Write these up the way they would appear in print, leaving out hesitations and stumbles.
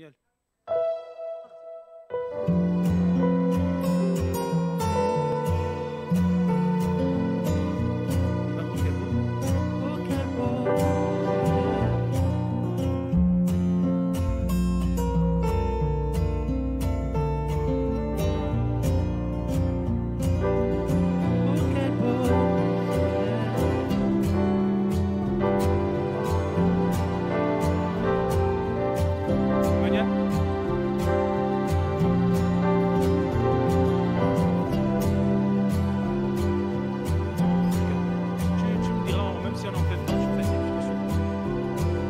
يلا. Mania. Tu me diras, même si on est en plein temps, je fais des discussions.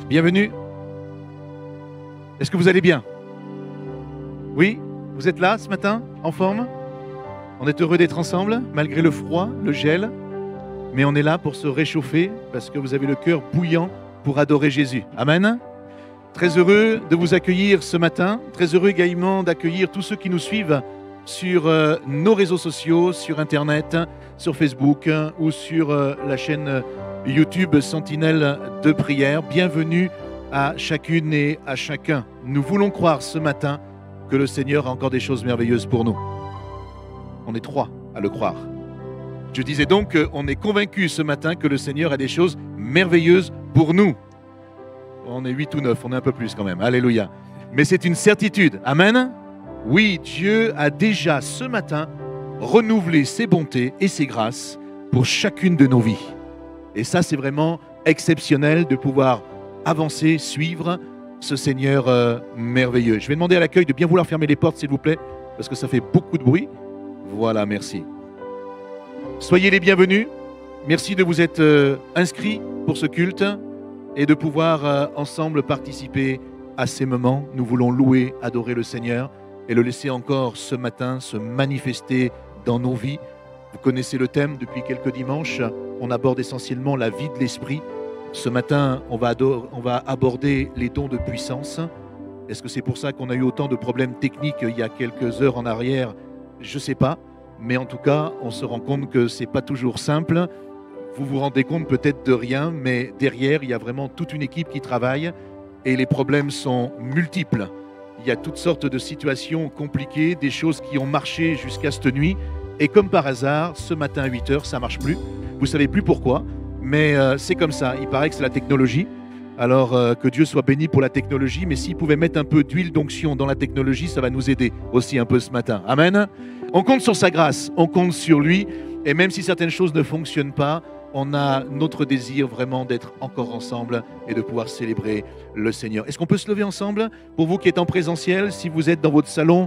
Bienvenue. Est-ce que vous allez bien? Oui? Vous êtes là ce matin, en forme? On est heureux d'être ensemble, malgré le froid, le gel. Mais on est là pour se réchauffer, parce que vous avez le cœur bouillant pour adorer Jésus. Amen. Très heureux de vous accueillir ce matin. Très heureux également d'accueillir tous ceux qui nous suivent sur nos réseaux sociaux, sur Internet, sur Facebook ou sur la chaîne YouTube Sentinelle de prière. Bienvenue à chacune et à chacun. Nous voulons croire ce matin que le Seigneur a encore des choses merveilleuses pour nous. On est trois à le croire. Je disais donc qu'on est convaincus ce matin que le Seigneur a des choses merveilleuses pour nous. On est 8 ou 9, on est un peu plus quand même. Alléluia. Mais c'est une certitude. Amen. Oui, Dieu a déjà ce matin renouvelé ses bontés et ses grâces pour chacune de nos vies. Et ça, c'est vraiment exceptionnel de pouvoir avancer, suivre ce Seigneur merveilleux. Je vais demander à l'accueil de bien vouloir fermer les portes, s'il vous plaît, parce que ça fait beaucoup de bruit. Voilà, merci. Soyez les bienvenus. Merci de vous être inscrits pour ce culte et de pouvoir ensemble participer à ces moments. Nous voulons louer, adorer le Seigneur et le laisser encore ce matin se manifester dans nos vies. Vous connaissez le thème depuis quelques dimanches. On aborde essentiellement la vie de l'esprit. Ce matin, on va aborder les dons de puissance. Est-ce que c'est pour ça qu'on a eu autant de problèmes techniques il y a quelques heures en arrière? Je ne sais pas. Mais en tout cas, on se rend compte que ce n'est pas toujours simple. Vous vous rendez compte peut-être de rien, mais derrière, il y a vraiment toute une équipe qui travaille et les problèmes sont multiples. Il y a toutes sortes de situations compliquées, des choses qui ont marché jusqu'à cette nuit. Et comme par hasard, ce matin à 8 h, ça ne marche plus. Vous ne savez plus pourquoi, mais c'est comme ça. Il paraît que c'est la technologie. Alors que Dieu soit béni pour la technologie, mais s'il pouvait mettre un peu d'huile d'onction dans la technologie, ça va nous aider aussi un peu ce matin. Amen. On compte sur sa grâce, on compte sur lui, et même si certaines choses ne fonctionnent pas, on a notre désir vraiment d'être encore ensemble et de pouvoir célébrer le Seigneur. Est-ce qu'on peut se lever ensemble? Pour vous qui êtes en présentiel, si vous êtes dans votre salon,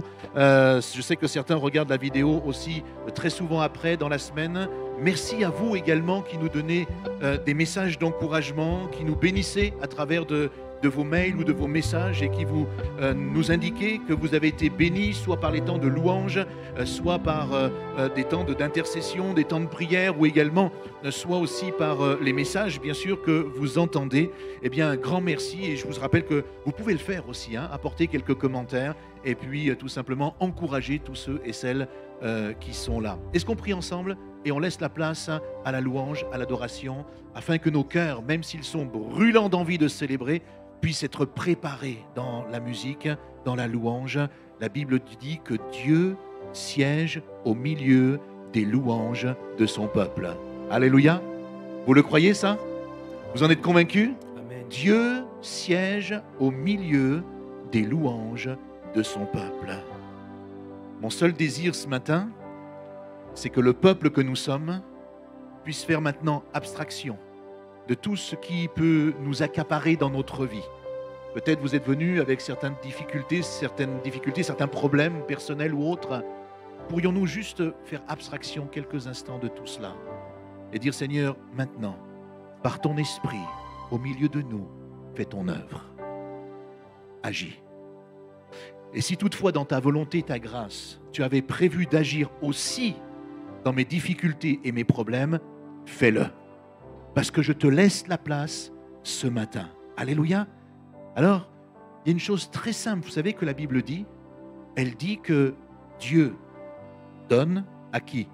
je sais que certains regardent la vidéo aussi très souvent après, dans la semaine. Merci à vous également qui nous donnez des messages d'encouragement, qui nous bénissez à travers de vos mails ou de vos messages et qui vous nous indiquez que vous avez été bénis, soit par les temps de louange, soit par des temps d'intercession, des temps de prière, ou également soit aussi par les messages, bien sûr, que vous entendez. Eh bien, un grand merci, et je vous rappelle que vous pouvez le faire aussi, apporter quelques commentaires, et puis tout simplement encourager tous ceux et celles qui sont là. Est-ce qu'on prie ensemble et on laisse la place à la louange, à l'adoration, afin que nos cœurs, même s'ils sont brûlants d'envie de célébrer, puissent être préparés dans la musique, dans la louange. La Bible dit que Dieu siège au milieu des louanges de son peuple. Alléluia. Vous le croyez ça? Vous en êtes convaincus? Amen. Dieu siège au milieu des louanges de son peuple. Mon seul désir ce matin, c'est que le peuple que nous sommes puisse faire maintenant abstraction de tout ce qui peut nous accaparer dans notre vie. Peut-être vous êtes venus avec certaines difficultés, certains problèmes personnels ou autres. Pourrions-nous juste faire abstraction quelques instants de tout cela et dire, Seigneur, maintenant, par ton esprit, au milieu de nous, fais ton œuvre. Agis. Et si toutefois dans ta volonté, ta grâce, tu avais prévu d'agir aussi dans mes difficultés et mes problèmes, fais-le. Parce que je te laisse la place ce matin. Alléluia. Alors, il y a une chose très simple, vous savez que la Bible dit, elle dit que Dieu donne à qui?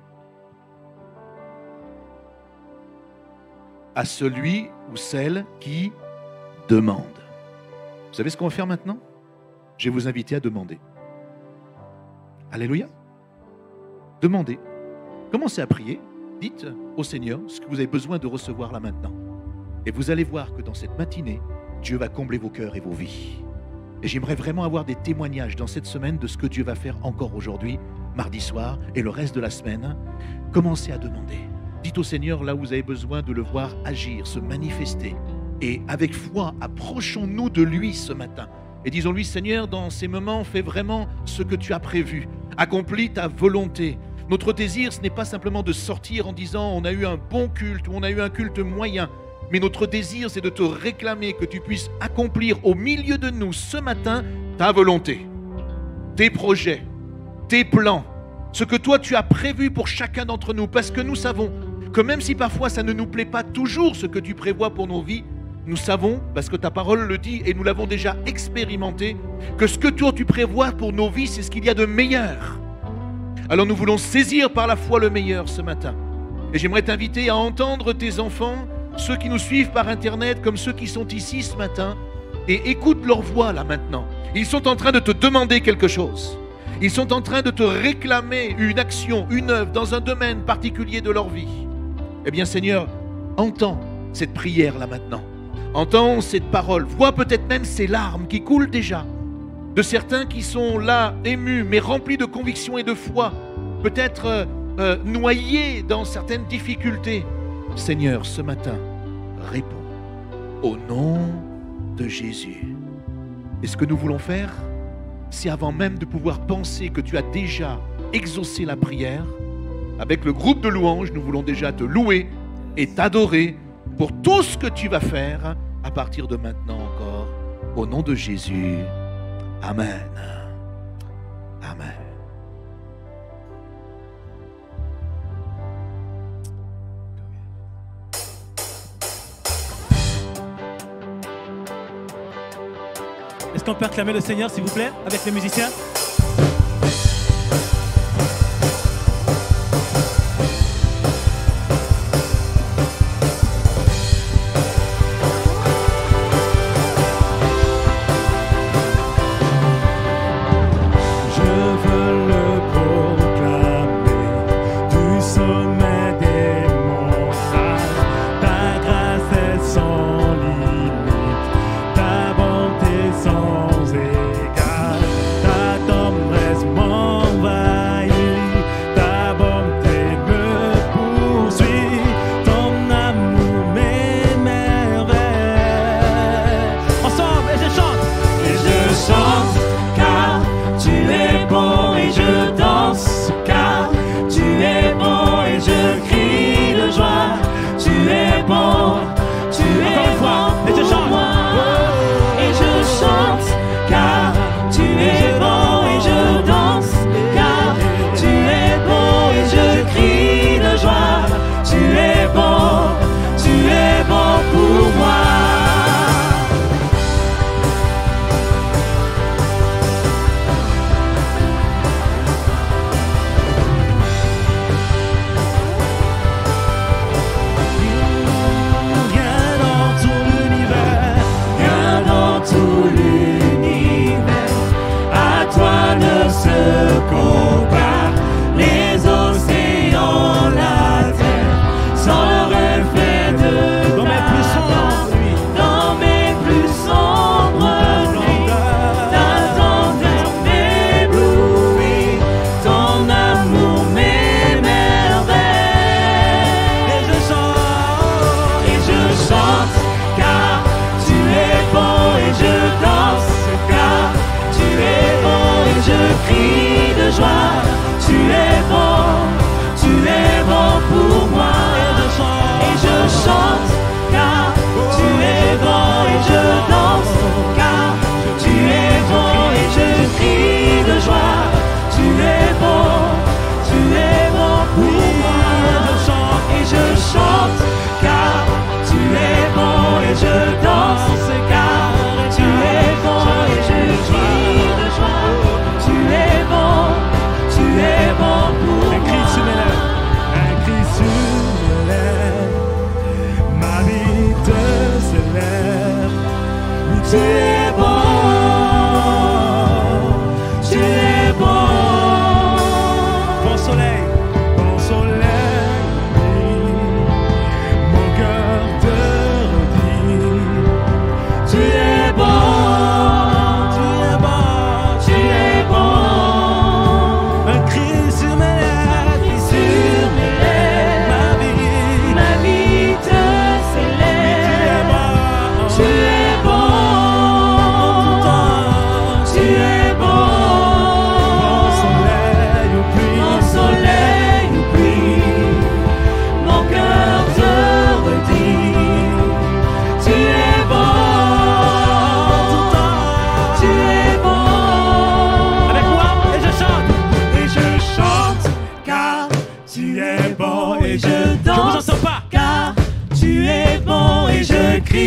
À celui ou celle qui demande. Vous savez ce qu'on va faire maintenant? Je vais vous inviter à demander. Alléluia. Demandez. Commencez à prier. Dites au Seigneur ce que vous avez besoin de recevoir là maintenant. Et vous allez voir que dans cette matinée, Dieu va combler vos cœurs et vos vies. Et j'aimerais vraiment avoir des témoignages dans cette semaine de ce que Dieu va faire encore aujourd'hui, mardi soir et le reste de la semaine. Commencez à demander. Dites au Seigneur là où vous avez besoin de le voir agir, se manifester. Et avec foi, approchons-nous de lui ce matin. Et disons-lui, Seigneur, dans ces moments, fais vraiment ce que tu as prévu. Accomplis ta volonté. Notre désir, ce n'est pas simplement de sortir en disant on a eu un bon culte ou on a eu un culte moyen. Mais notre désir, c'est de te réclamer que tu puisses accomplir au milieu de nous ce matin ta volonté, tes projets, tes plans, ce que toi tu as prévu pour chacun d'entre nous. Parce que nous savons que même si parfois ça ne nous plaît pas toujours ce que tu prévois pour nos vies, nous savons, parce que ta parole le dit et nous l'avons déjà expérimenté, que ce que toi tu prévois pour nos vies, c'est ce qu'il y a de meilleur. Alors nous voulons saisir par la foi le meilleur ce matin. Et j'aimerais t'inviter à entendre tes enfants, ceux qui nous suivent par Internet comme ceux qui sont ici ce matin, et écoute leur voix là maintenant. Ils sont en train de te demander quelque chose. Ils sont en train de te réclamer une action, une œuvre dans un domaine particulier de leur vie. Eh bien Seigneur, entends cette prière là maintenant. Entends cette parole. Vois peut-être même ces larmes qui coulent déjà. De certains qui sont là émus mais remplis de conviction et de foi. Peut-être noyés dans certaines difficultés. Seigneur, ce matin, réponds au nom de Jésus. Et ce que nous voulons faire, c'est avant même de pouvoir penser que tu as déjà exaucé la prière, avec le groupe de louanges, nous voulons déjà te louer et t'adorer pour tout ce que tu vas faire à partir de maintenant encore. Au nom de Jésus, Amen. Amen. Est-ce qu'on peut acclamer le Seigneur, s'il vous plaît, avec les musiciens?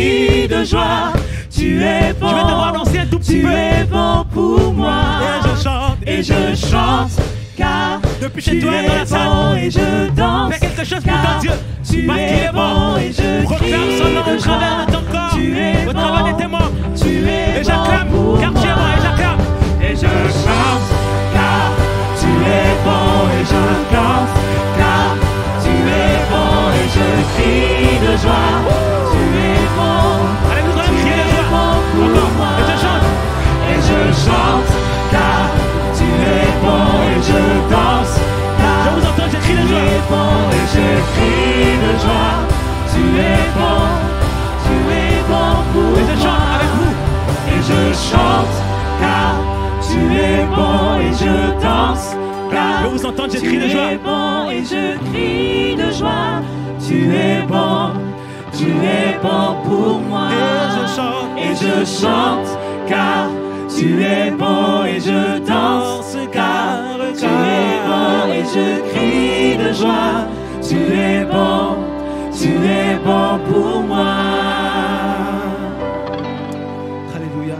crie de joie. Tu es bon, Je vais devoir danser un tout petit tu peu. es bon pour moi. Et je chante, car depuis tu chez toi es dans la salle. bon et je danse. Fais quelque chose pour car ton Dieu. tu Parce qu'il es est bon bon. et je Proclame son nom crie au de travers joie. de ton corps, Tu es au travers de tes bon, membres. tu es Et j'acclame, bon car pour tu es bon, moi. et j'acclame. Et je chante, car tu es bon et je danse, car tu es bon et je crie de joie. Tu es bon, Allez, nous allons tu crier es de joie. bon pour Encore. moi. Et je chante. Et je chante, car tu es bon et je danse, car Je vous entends, je crie de tu joie. es bon et je crie de joie. Tu es bon pour Et je moi. chante avec vous. Et je chante, car tu es bon et je danse, car Je vous entends, je tu crie de joie. es bon et je crie de joie. Tu es bon pour moi. Et je chante, car tu es bon et je danse, car tu es bon et je crie de joie. Tu es bon pour moi. Alléluia.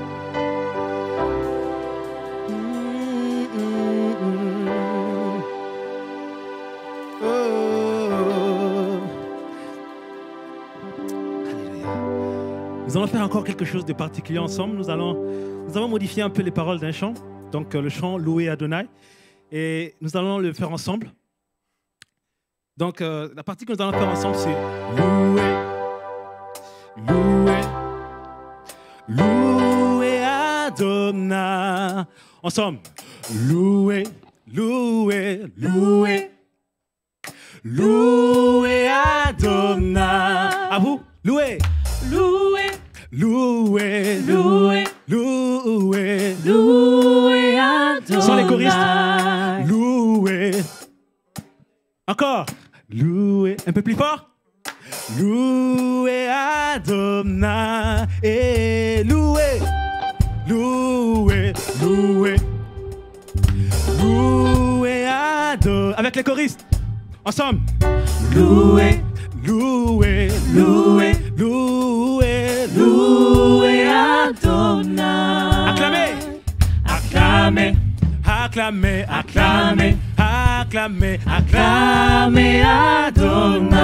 Nous allons faire encore quelque chose de particulier ensemble. Nous avons modifié un peu les paroles d'un chant. Donc le chant Loué Adonai. Et nous allons le faire ensemble. Donc la partie que nous allons faire ensemble, c'est Loué, Loué, Loué Adonai. Ensemble. Loué, Loué, Loué, Loué Adonai. À vous. Loué. Loué, Loué, loué, loué, loué Adonai. Sans les choristes. Loué. Encore. Loué. Un peu plus fort. Loué Adonai. Et loué. Loué. Loué. Loué Adonai. Avec les choristes. Ensemble. Loué, Loué. loué, Loué. loué Adonai. Acclamez. Acclamez, Acclamez. Acclamez. Acclamez. Acclamez. acclamez Adonai.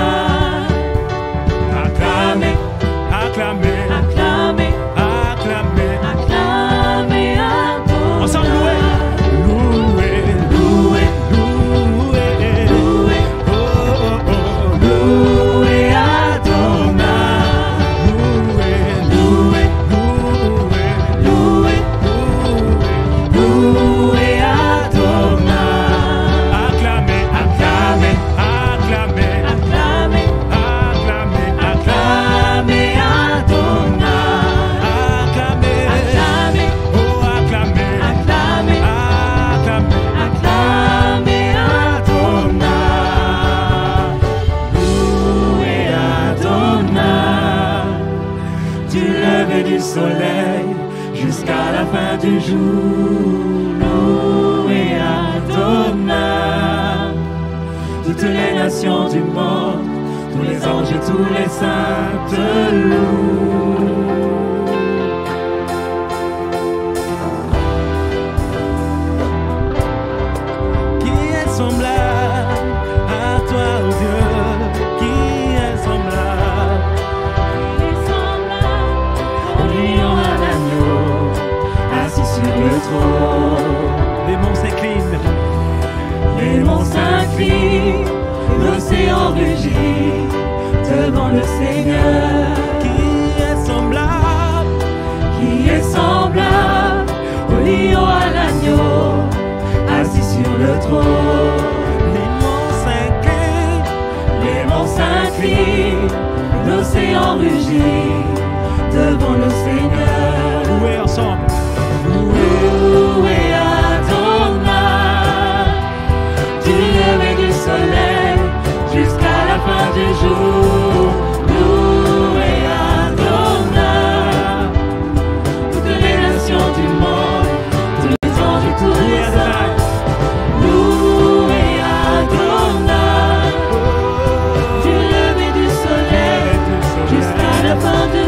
Acclamez, Acclamez. acclamez, Acclamez. acclamez Adonai. Ensemble, loué. Loué. Loué, Loué. loué, Oh, oh, oh. loué Adonai. Loué. Loué, Loué. loué, Loué. loué Adonai. Acclamez. Acclamez, Acclamez. acclamez, Acclamez. acclamez Adonai. Acclamez. Acclamez, Oh, acclamez. acclamez, Acclamez. acclamez Adonai. Loué Adonai. Du lever du soleil jusqu'à la fin du jour. Loué Adonai. Toutes les nations du monde, tous les anges et tous les saints te louent. Qui est semblable à toi, oh Dieu? Qui est semblable? Au lion à l'agneau, assis sur le trône. Les monts s'inclinent. Les monts s'inclinent, l'océan rugit devant le Seigneur. Qui est semblable? Qui est semblable au lion à l'agneau, assis sur le trône. Les monts s'inclinent. Les monts s'inclinent, l'océan rugit devant le Seigneur. Loués ensemble. Loué Adonai, du lever du soleil jusqu'à la fin du jour. Loué Adonai, toutes les nations du monde, tous les anges et tous les hommes. Loué Adonai, du lever du soleil jusqu'à la fin du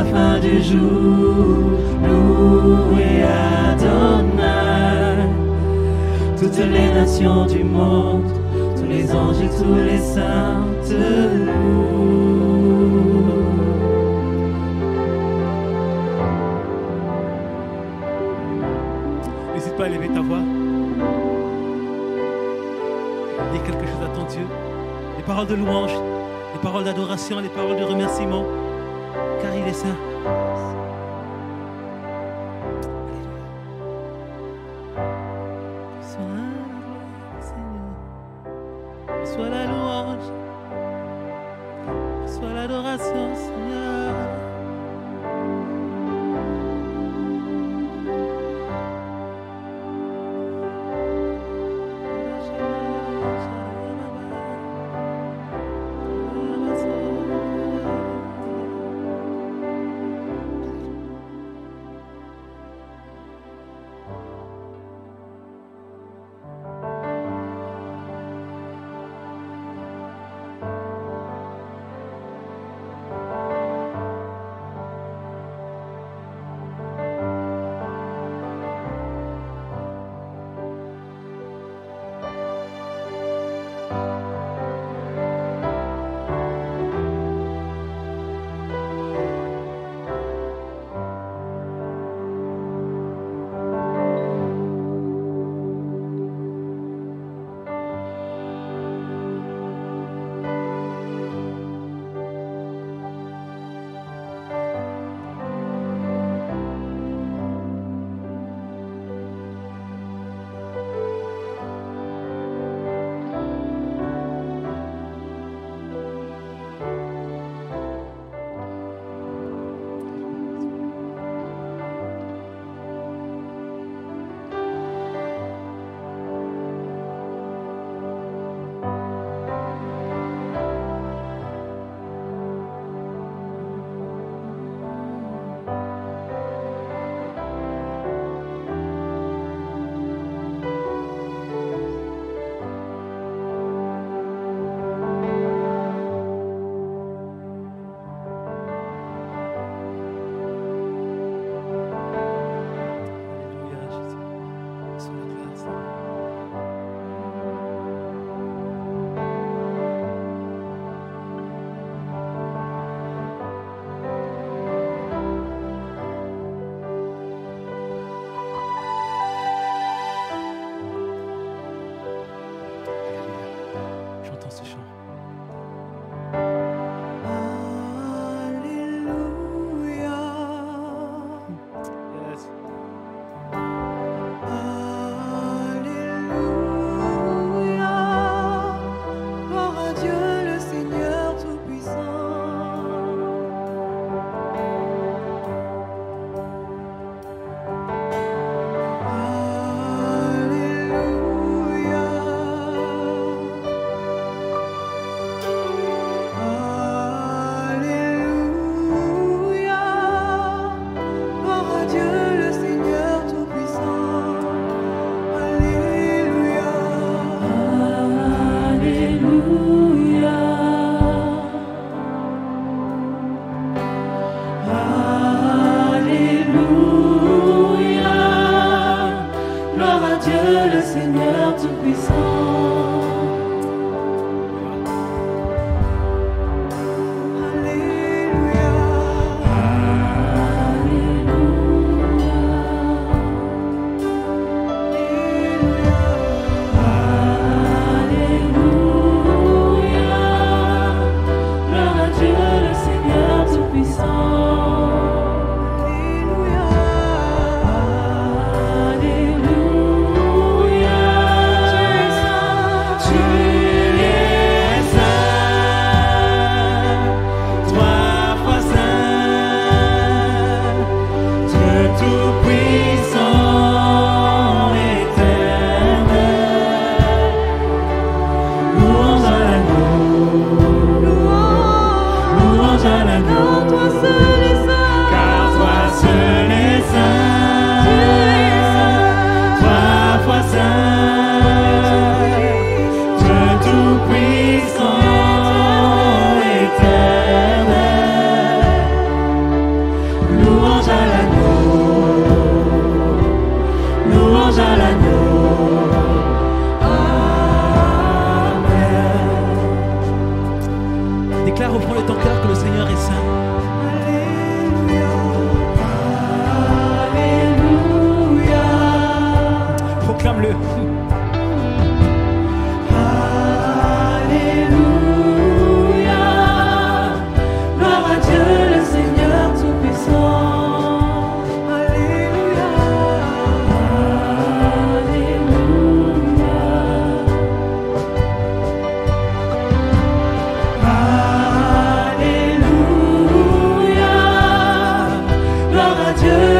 fin du jour, louez Adonai. Toutes les nations du monde, tous les anges et tous les saints te louent. N'hésite pas à élever ta voix. Dis quelque chose à ton Dieu. Les paroles de louange, les paroles d'adoration, les paroles de remerciement, car il est saint. Sois la louange, sois l'adoration, Seigneur.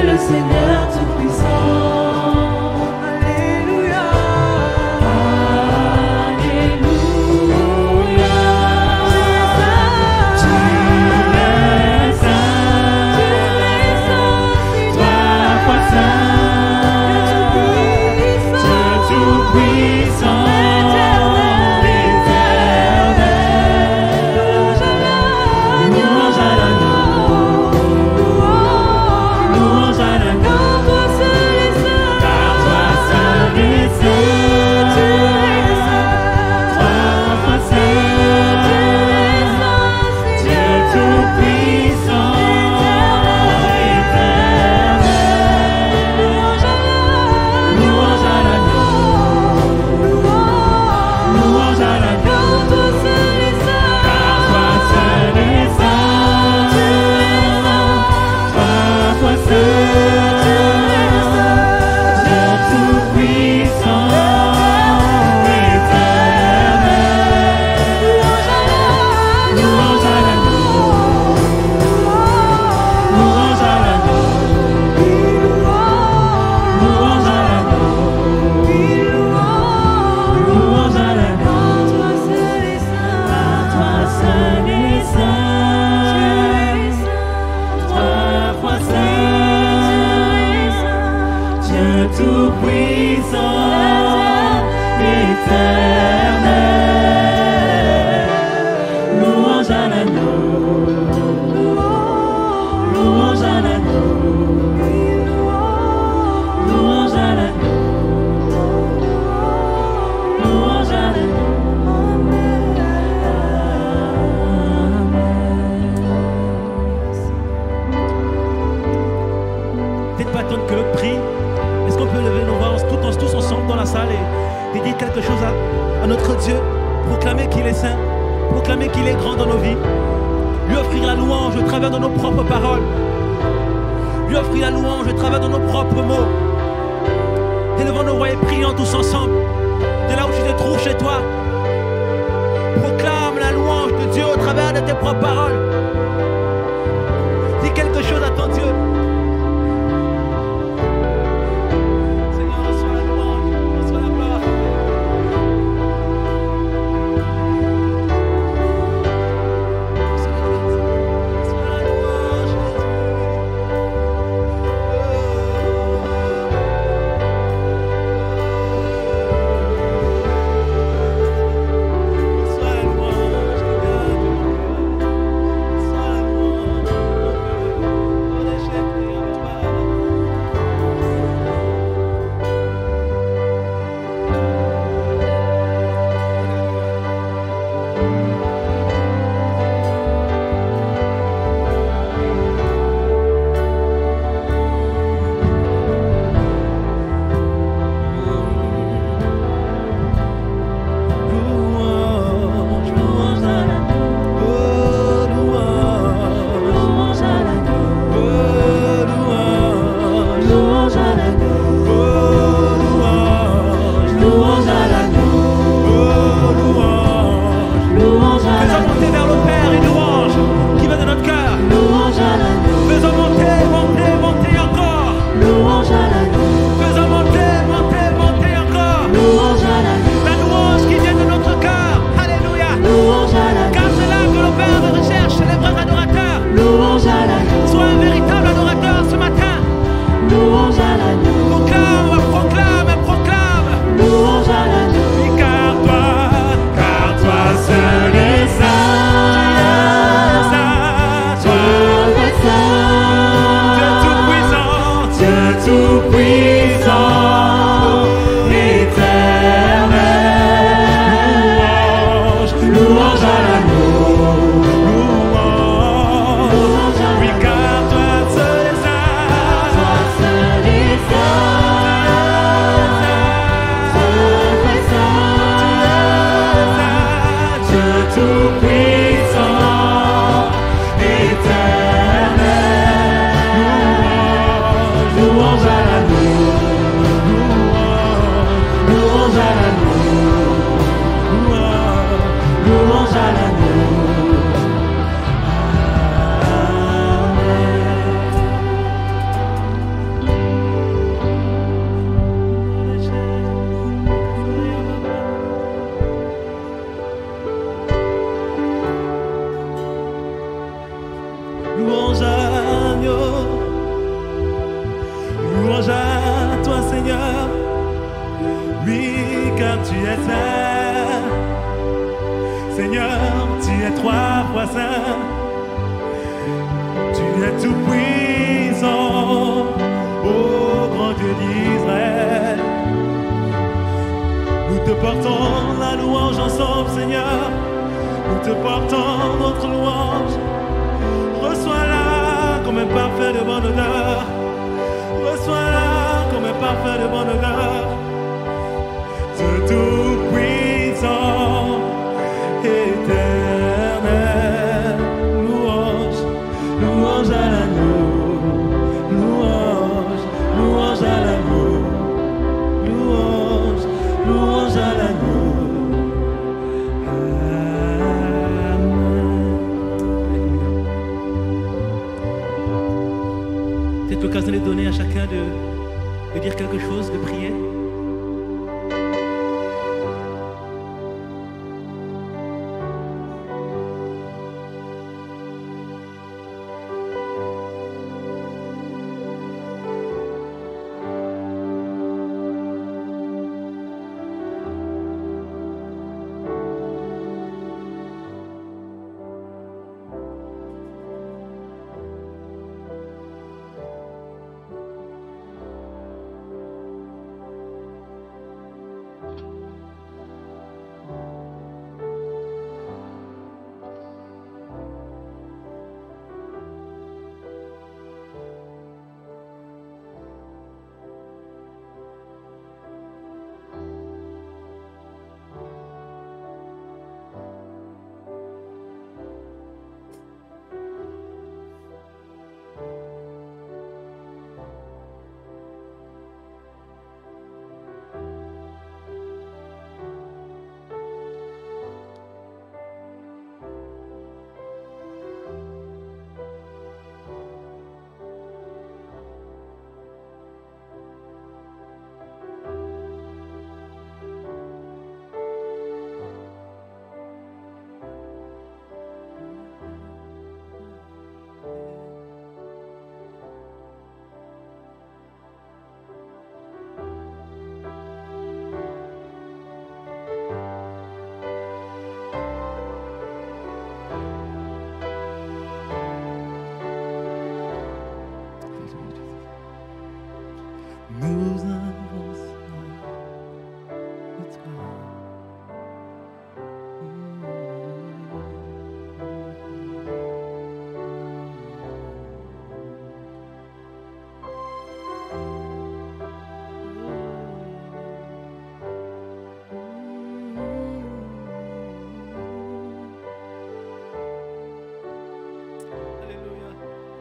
le Seigneur Tout-Puissant. Alléluia. Alléluia. Tu es saint. Trois fois saint. Dieu Tout-Puissant. Peut-être pas attendre que l'autre prie. Est-ce qu'on peut lever nos voix tous ensemble dans la salle et dire quelque chose à notre Dieu, proclamer qu'il est saint, proclamer qu'il est grand dans nos vies, lui offrir la louange au travers de nos propres paroles, lui offrir la louange au travers de nos propres mots. Élevons nos voix et prions tous ensemble. De là où tu te trouves chez toi, proclame la louange de Dieu au travers de tes propres paroles. Dis quelque chose à ton Dieu. Sois tu es saint. Seigneur, tu es trois fois saint. Tu es tout puissant, ô grand Dieu d'Israël. Nous te portons la louange ensemble, Seigneur. Nous te portons notre louange. Reçois-la comme un parfait de bonne odeur. Reçois-la comme un parfait de bonne odeur. Ce tout-puissant, éternel, louange, louange à l'agneau, louange, louange à l'agneau, louange, louange à l'agneau. C'est l'occasion de donner à chacun de dire quelque chose, de prier. Nous avons soif de toi. Alléluia.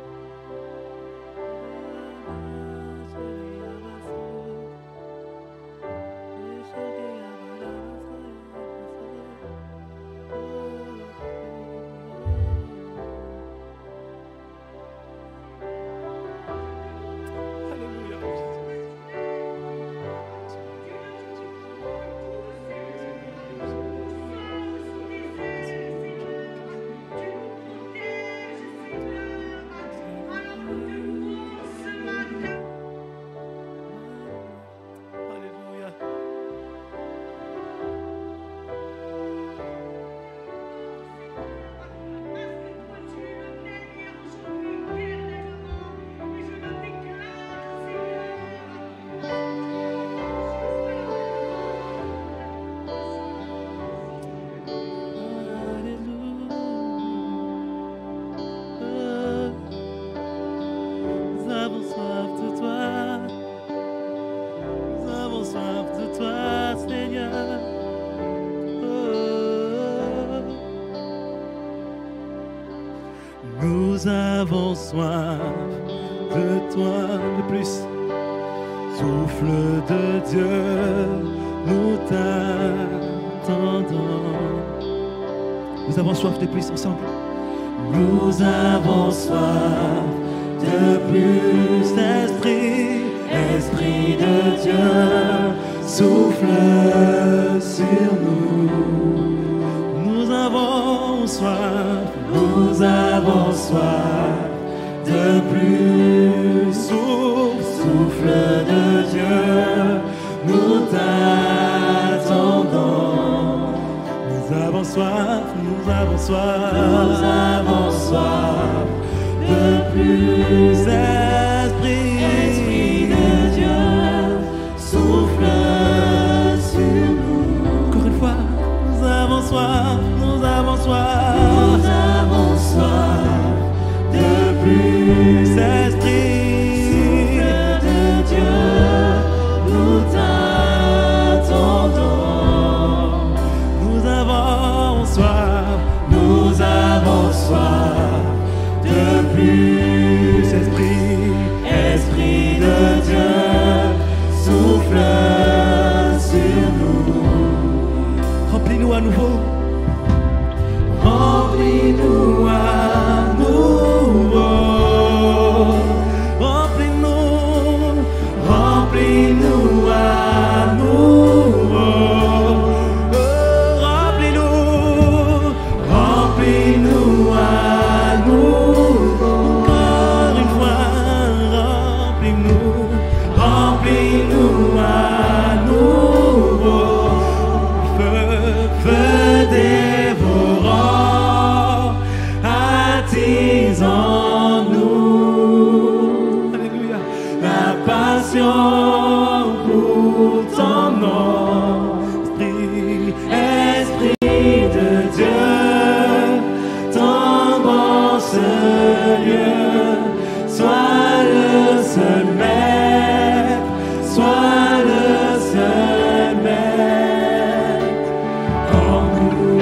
Alléluia. Nous avons soif de toi. Nous avons soif de toi, Seigneur. Oh. Nous avons soif de toi de plus. Souffle de Dieu, nous t'attendons. Nous avons soif de plus ensemble. Nous avons soif de plus d'esprit, Esprit de Dieu, souffle sur nous. Nous avons soif de plus, souffle de Dieu, nous t'attendons. soif, nous avons soif. Nous avons soif de plus. Esprit de Dieu, souffle sur nous. Encore une fois, nous avons soif, nous avons soif. Nous avons soif de plus. Esprit de Dieu, nous t'attendons. nous avons soif, Nous avons soif de plus. Esprit de Dieu, souffle sur nous. remplis-nous à nouveau. Remplis-nous à nouveau. Remplis-nous, Remplis-nous à nouveau. remplis-nous. Remplis-nous à nouveau. Encore une fois, remplis-nous. Remplis-nous à nouveau. Feu dévorant, attise en nous Alléluia. la passion pour ton nom. Esprit de Dieu, tombe en ce lieu, sois le seul maître, sois le seul maître en nous.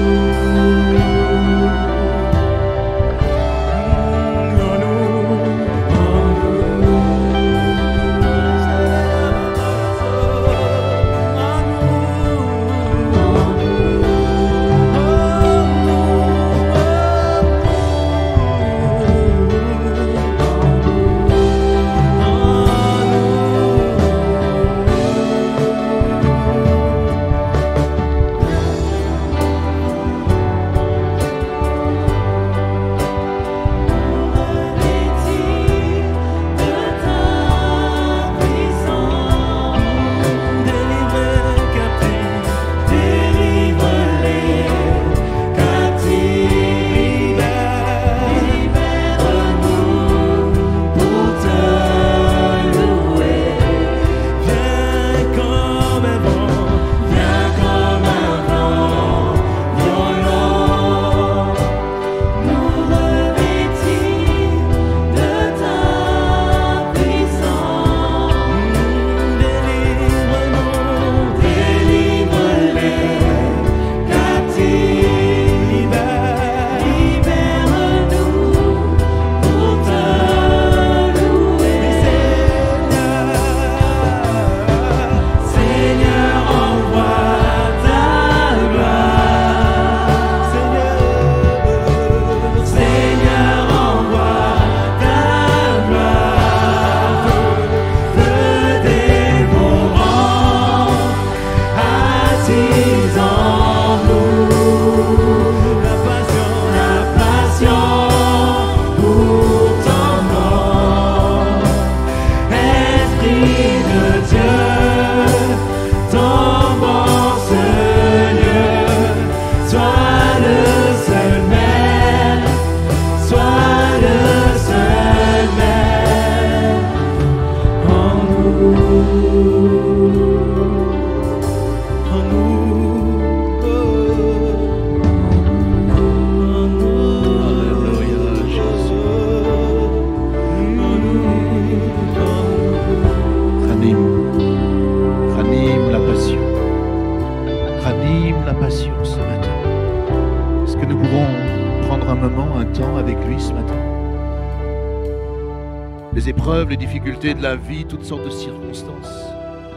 Les épreuves, les difficultés de la vie, toutes sortes de circonstances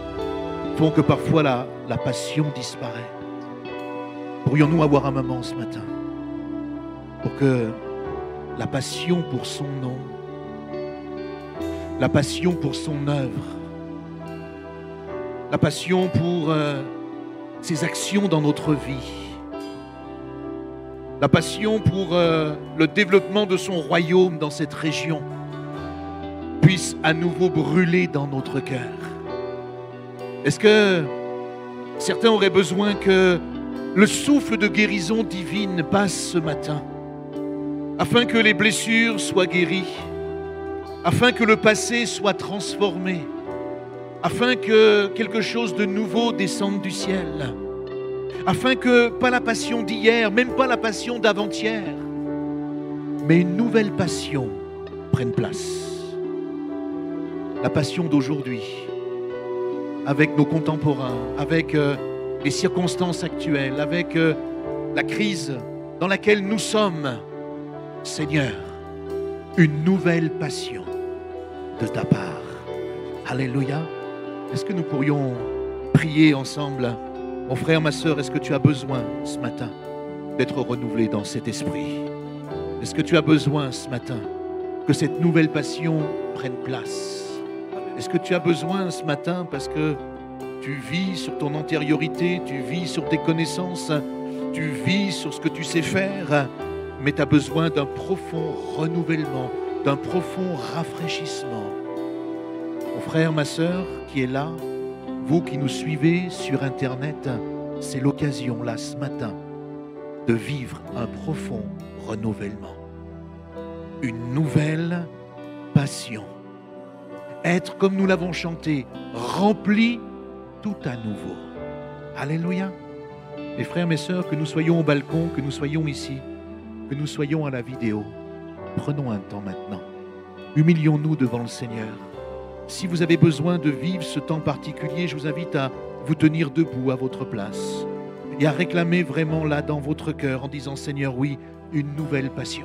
font que parfois la passion disparaît. Pourrions-nous avoir un moment ce matin pour que la passion pour son nom, la passion pour son œuvre, la passion pour ses actions dans notre vie, la passion pour le développement de son royaume dans cette région puisse à nouveau brûler dans notre cœur. Est-ce que certains auraient besoin que le souffle de guérison divine passe ce matin, afin que les blessures soient guéries, afin que le passé soit transformé, afin que quelque chose de nouveau descende du ciel, afin que pas la passion d'hier, même pas la passion d'avant-hier, mais une nouvelle passion prenne place. La passion d'aujourd'hui, avec nos contemporains, avec les circonstances actuelles, avec la crise dans laquelle nous sommes. Seigneur, une nouvelle passion de ta part. Alléluia. Est-ce que nous pourrions prier ensemble? Mon frère, ma sœur, est-ce que tu as besoin ce matin d'être renouvelé dans cet esprit? Est-ce que tu as besoin ce matin que cette nouvelle passion prenne place? Est-ce que tu as besoin ce matin parce que tu vis sur ton antériorité, tu vis sur tes connaissances, tu vis sur ce que tu sais faire, mais tu as besoin d'un profond renouvellement, d'un profond rafraîchissement? Mon frère, ma sœur qui est là, vous qui nous suivez sur Internet, c'est l'occasion là ce matin de vivre un profond renouvellement, une nouvelle passion. Être, comme nous l'avons chanté, rempli tout à nouveau. Alléluia. Mes frères, mes sœurs, que nous soyons au balcon, que nous soyons ici, que nous soyons à la vidéo, prenons un temps maintenant. Humilions-nous devant le Seigneur. Si vous avez besoin de vivre ce temps particulier, je vous invite à vous tenir debout à votre place et à réclamer vraiment là dans votre cœur en disant: Seigneur, oui, une nouvelle passion.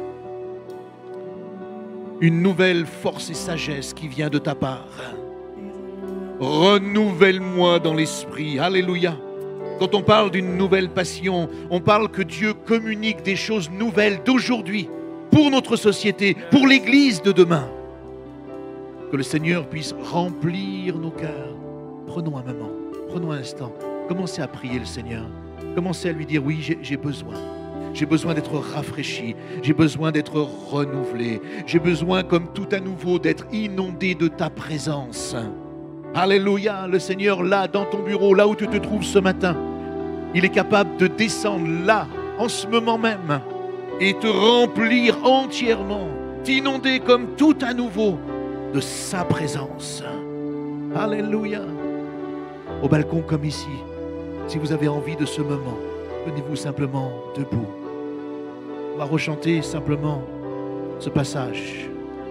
Une nouvelle force et sagesse qui vient de ta part. Renouvelle-moi dans l'esprit. Alléluia. Quand on parle d'une nouvelle passion, on parle que Dieu communique des choses nouvelles d'aujourd'hui pour notre société, pour l'Église de demain. Que le Seigneur puisse remplir nos cœurs. Prenons un moment, prenons un instant. Commencez à prier le Seigneur. Commencez à lui dire: oui, j'ai besoin. J'ai besoin d'être rafraîchi, j'ai besoin d'être renouvelé, j'ai besoin, comme tout à nouveau, d'être inondé de ta présence. Alléluia, le Seigneur, là, dans ton bureau, là où tu te trouves ce matin, il est capable de descendre là, en ce moment même, et te remplir entièrement, t'inonder comme tout à nouveau de sa présence. Alléluia. Au balcon comme ici, si vous avez envie de ce moment, tenez-vous simplement debout. On va rechanter simplement ce passage.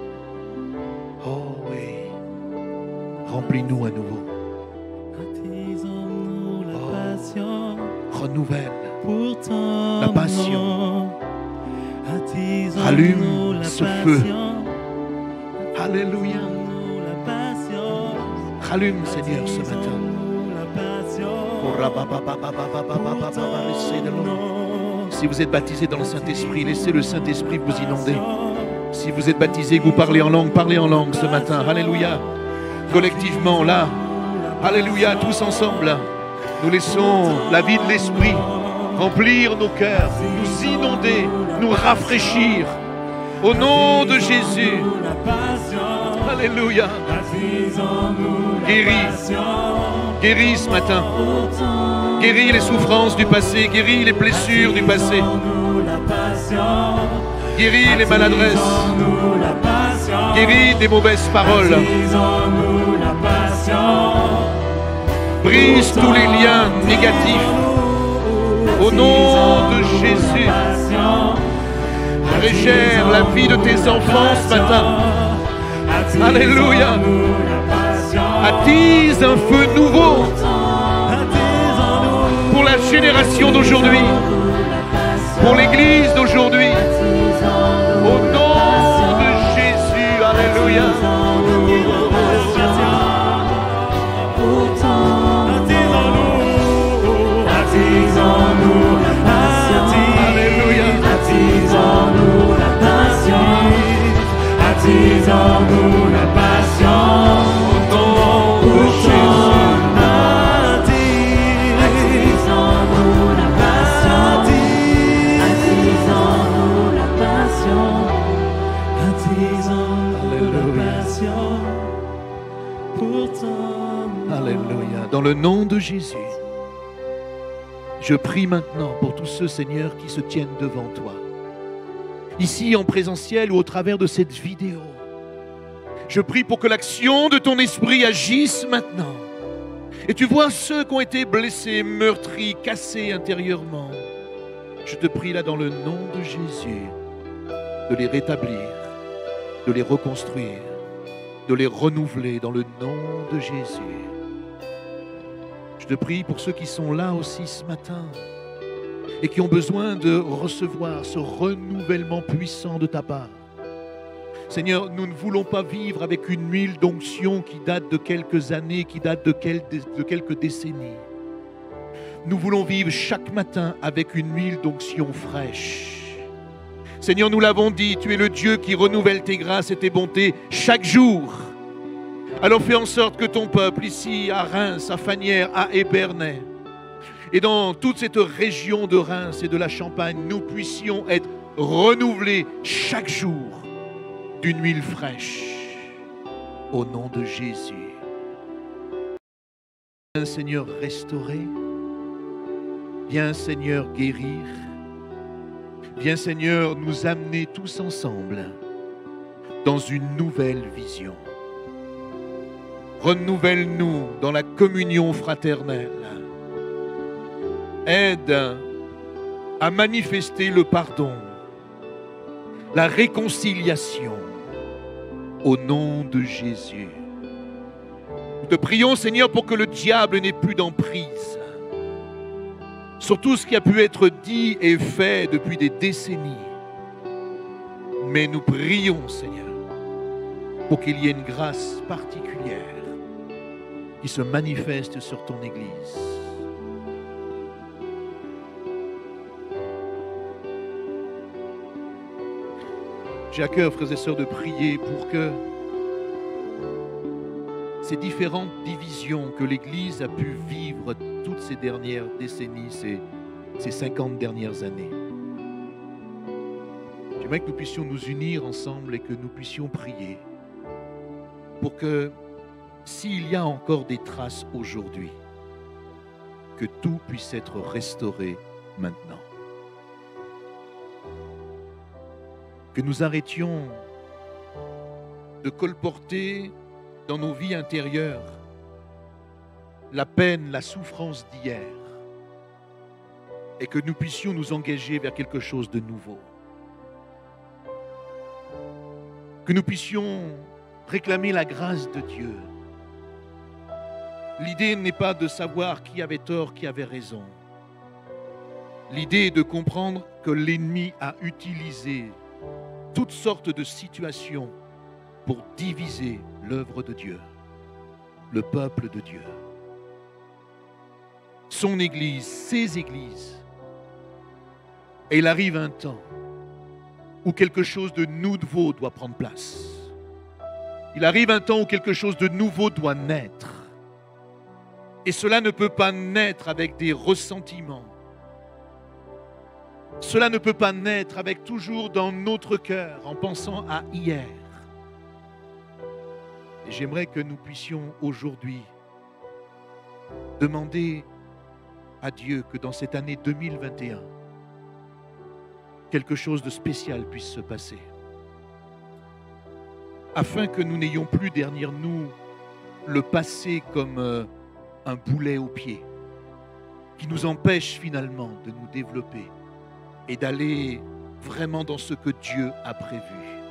Oh oui, remplis-nous à nouveau. Oh, renouvelle la passion. Allume ce feu. Alléluia. Rallume, Seigneur, ce matin. Si vous êtes baptisé dans le Saint-Esprit, laissez le Saint-Esprit vous inonder. Si vous êtes baptisé, que vous parlez en langue ce matin. Alléluia. Collectivement, là. Alléluia, tous ensemble. Nous laissons la vie de l'Esprit remplir nos cœurs, nous inonder, nous rafraîchir. Au nom de Jésus. Alléluia. Guéris. Guéris ce matin. Guéris les souffrances du passé. Guéris les blessures du passé. Guéris les maladresses. Guéris des mauvaises paroles. Brise tous les liens négatifs. Au nom de Jésus. Régère la vie de tes enfants ce matin. Alléluia. Attise un feu nouveau pour la génération d'aujourd'hui, pour l'Église d'aujourd'hui. Au nom de Jésus. Alléluia. Attise-en-nous la passion, au nom de Jésus. Attise-en-nous la passion, attise-en-nous la passion, attise-en-nous la passion, pour ton nom. Alléluia. Dans le nom de Jésus. Je prie maintenant pour tous ceux, Seigneur, qui se tiennent devant toi, ici en présentiel ou au travers de cette vidéo. Je prie pour que l'action de ton esprit agisse maintenant. Et tu vois ceux qui ont été blessés, meurtris, cassés intérieurement. Je te prie là dans le nom de Jésus de les rétablir, de les reconstruire, de les renouveler dans le nom de Jésus. Je te prie pour ceux qui sont là aussi ce matin et qui ont besoin de recevoir ce renouvellement puissant de ta part. Seigneur, nous ne voulons pas vivre avec une huile d'onction qui date de quelques années, qui date de quelques décennies. Nous voulons vivre chaque matin avec une huile d'onction fraîche. Seigneur, nous l'avons dit, tu es le Dieu qui renouvelle tes grâces et tes bontés chaque jour. Alors fais en sorte que ton peuple ici à Reims, à Fagnières, à Épernay et dans toute cette région de Reims et de la Champagne, nous puissions être renouvelés chaque jour d'une huile fraîche, au nom de Jésus. Viens Seigneur restaurer, viens Seigneur guérir, viens Seigneur nous amener tous ensemble dans une nouvelle vision. Renouvelle-nous dans la communion fraternelle. Aide à manifester le pardon, la réconciliation, au nom de Jésus. Nous te prions, Seigneur, pour que le diable n'ait plus d'emprise sur tout ce qui a pu être dit et fait depuis des décennies. Mais nous prions, Seigneur, pour qu'il y ait une grâce particulière qui se manifeste sur ton Église. J'ai à cœur, frères et sœurs, de prier pour que ces différentes divisions que l'Église a pu vivre toutes ces dernières décennies, ces 50 dernières années, j'aimerais que nous puissions nous unir ensemble et que nous puissions prier pour que, s'il y a encore des traces aujourd'hui, que tout puisse être restauré maintenant. Que nous arrêtions de colporter dans nos vies intérieures la peine, la souffrance d'hier et que nous puissions nous engager vers quelque chose de nouveau. Que nous puissions réclamer la grâce de Dieu. L'idée n'est pas de savoir qui avait tort, qui avait raison. L'idée est de comprendre que l'ennemi a utilisé toutes sortes de situations pour diviser l'œuvre de Dieu, le peuple de Dieu, son Église, ses églises. Et il arrive un temps où quelque chose de nouveau doit prendre place. Il arrive un temps où quelque chose de nouveau doit naître. Et cela ne peut pas naître avec des ressentiments. Cela ne peut pas naître avec toujours dans notre cœur en pensant à hier. Et j'aimerais que nous puissions aujourd'hui demander à Dieu que dans cette année 2021, quelque chose de spécial puisse se passer. Afin que nous n'ayons plus derrière nous le passé comme un boulet au pied qui nous empêche finalement de nous développer et d'aller vraiment dans ce que Dieu a prévu.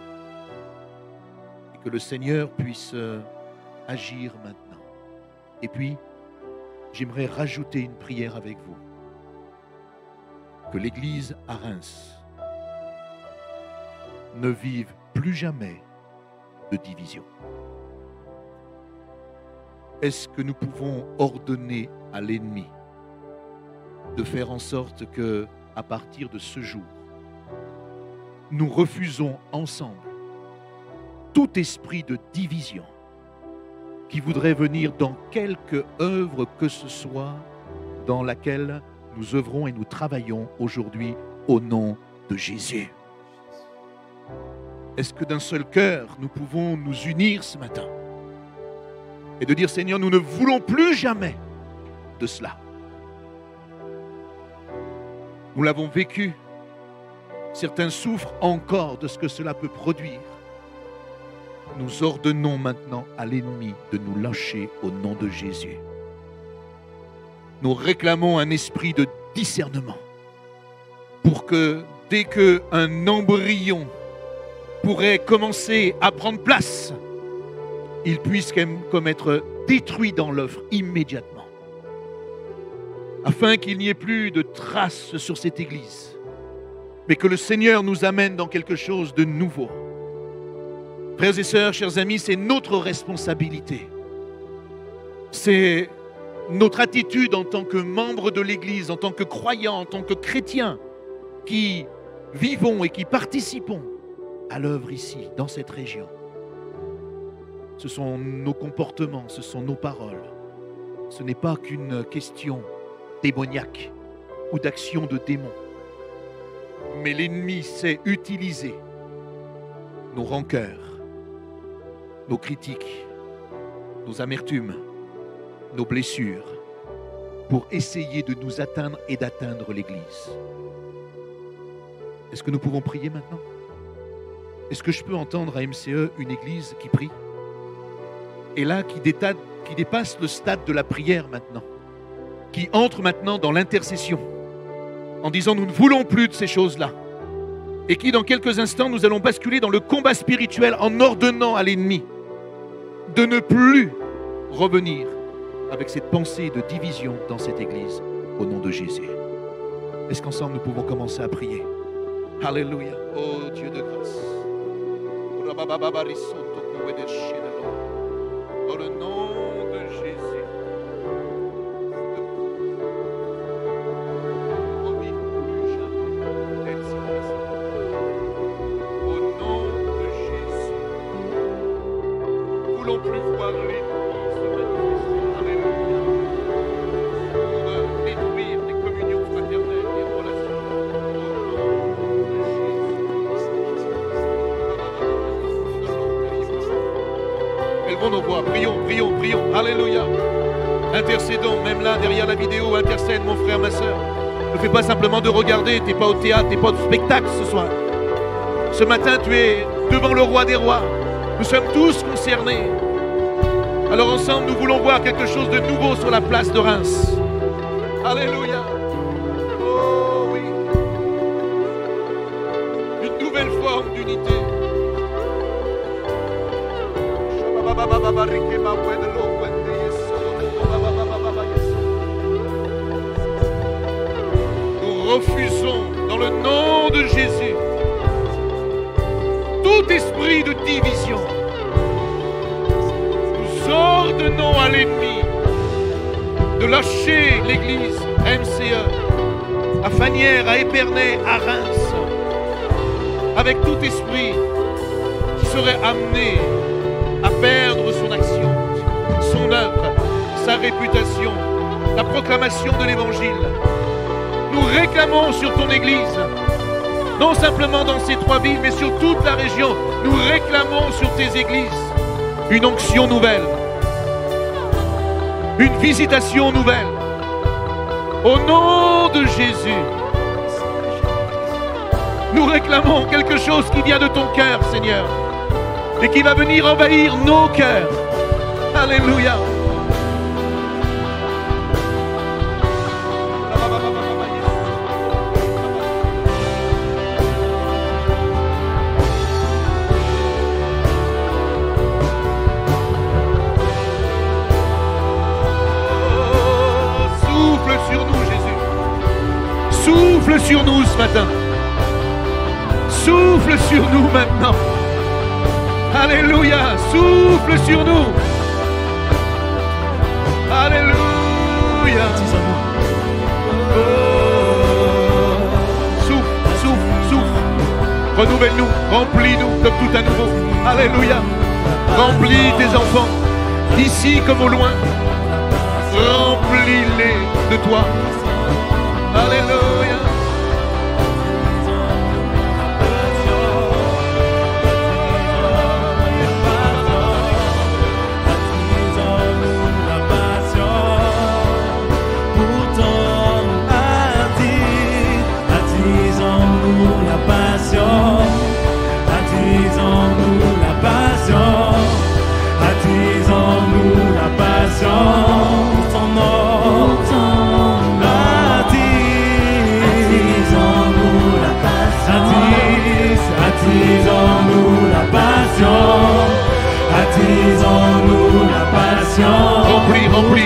Et que le Seigneur puisse agir maintenant. Et puis, j'aimerais rajouter une prière avec vous. Que l'Église à Reims ne vive plus jamais de division. Est-ce que nous pouvons ordonner à l'ennemi de faire en sorte que, à partir de ce jour, nous refusons ensemble tout esprit de division qui voudrait venir dans quelque œuvre que ce soit dans laquelle nous œuvrons et nous travaillons aujourd'hui au nom de Jésus. Est-ce que d'un seul cœur, nous pouvons nous unir ce matin et de dire, Seigneur, nous ne voulons plus jamais de cela. Nous l'avons vécu. Certains souffrent encore de ce que cela peut produire. Nous ordonnons maintenant à l'ennemi de nous lâcher au nom de Jésus. Nous réclamons un esprit de discernement pour que dès qu'un embryon pourrait commencer à prendre place, il puisse comme être détruit dans l'œuvre immédiatement, afin qu'il n'y ait plus de traces sur cette église, mais que le Seigneur nous amène dans quelque chose de nouveau. Frères et sœurs, chers amis, c'est notre responsabilité. C'est notre attitude en tant que membres de l'Église, en tant que croyants, en tant que chrétiens, qui vivons et qui participons à l'œuvre ici, dans cette région. Ce sont nos comportements, ce sont nos paroles. Ce n'est pas qu'une question démoniaque ou d'action de démons. Mais l'ennemi sait utiliser nos rancœurs, nos critiques, nos amertumes, nos blessures, pour essayer de nous atteindre et d'atteindre l'Église. Est-ce que nous pouvons prier maintenant? Est-ce que je peux entendre à MCE une Église qui prie? Et là, qui dépasse le stade de la prière maintenant, qui entre maintenant dans l'intercession, en disant nous ne voulons plus de ces choses-là, et qui dans quelques instants nous allons basculer dans le combat spirituel en ordonnant à l'ennemi de ne plus revenir avec cette pensée de division dans cette église au nom de Jésus. Est-ce qu'ensemble nous pouvons commencer à prier? Alléluia. Oh Dieu de grâce. Dans le nom de Jésus. Au nom de Jésus. Nous ne voulons plus voir l'ennemi se manifester. Alléluia. Pour détruire les communions fraternelles, les relations. Élevons nos voix, prions, prions, prions. Alléluia. Intercédons, même là, derrière la vidéo, intercède mon frère, ma soeur. Ne fais pas simplement de regarder, tu n'es pas au théâtre, tu n'es pas au spectacle ce soir. Ce matin, tu es devant le roi des rois. Nous sommes tous concernés. Alors ensemble, nous voulons voir quelque chose de nouveau sur la place de Reims. Alléluia. Oh oui. Une nouvelle forme d'unité. Nous refusons dans le nom de Jésus tout esprit de division. Nous ordonnons à l'ennemi de lâcher l'église MCE à Fanières, à Épernay, à Reims, avec tout esprit qui serait amené à perdre son action, son œuvre, sa réputation, la proclamation de l'évangile. Nous réclamons sur ton église, non simplement dans ces 3 villes, mais sur toute la région, nous réclamons sur tes églises une onction nouvelle, une visitation nouvelle. Au nom de Jésus, nous réclamons quelque chose qui vient de ton cœur, Seigneur, et qui va venir envahir nos cœurs. Alléluia. Souffle sur nous, Jésus. Souffle sur nous ce matin. Souffle sur nous maintenant. Alléluia, souffle sur nous. Alléluia. Oh. Souffle, souffle, souffle. Renouvelle-nous, remplis-nous comme tout à nouveau. Alléluia. Remplis tes enfants, d'ici comme au loin. Remplis-les de toi. Alléluia.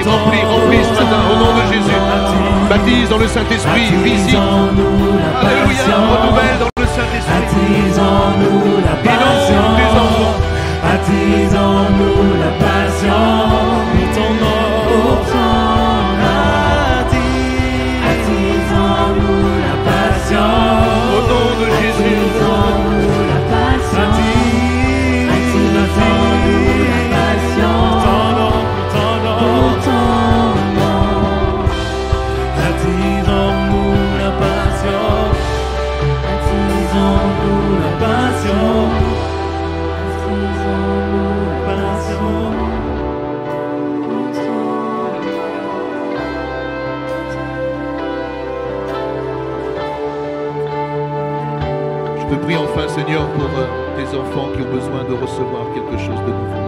remplis ce matin, au nom de Jésus. Baptise dans le Saint-Esprit, visite. Alléluia, renouvelle dans le Saint-Esprit. Attise en nous la passion. Attise en nous la passion. Pour ton nom. Pour ton attise en nous la passion. Au nom de Jésus. Attise en nous la passion. Attise en nous la passion. Pour ton nom. Attise en nous la passion. Attise en nous la passion. Attise en nous la passion. Je te prie enfin, Seigneur, pour tes enfants qui ont besoin de recevoir quelque chose de nouveau.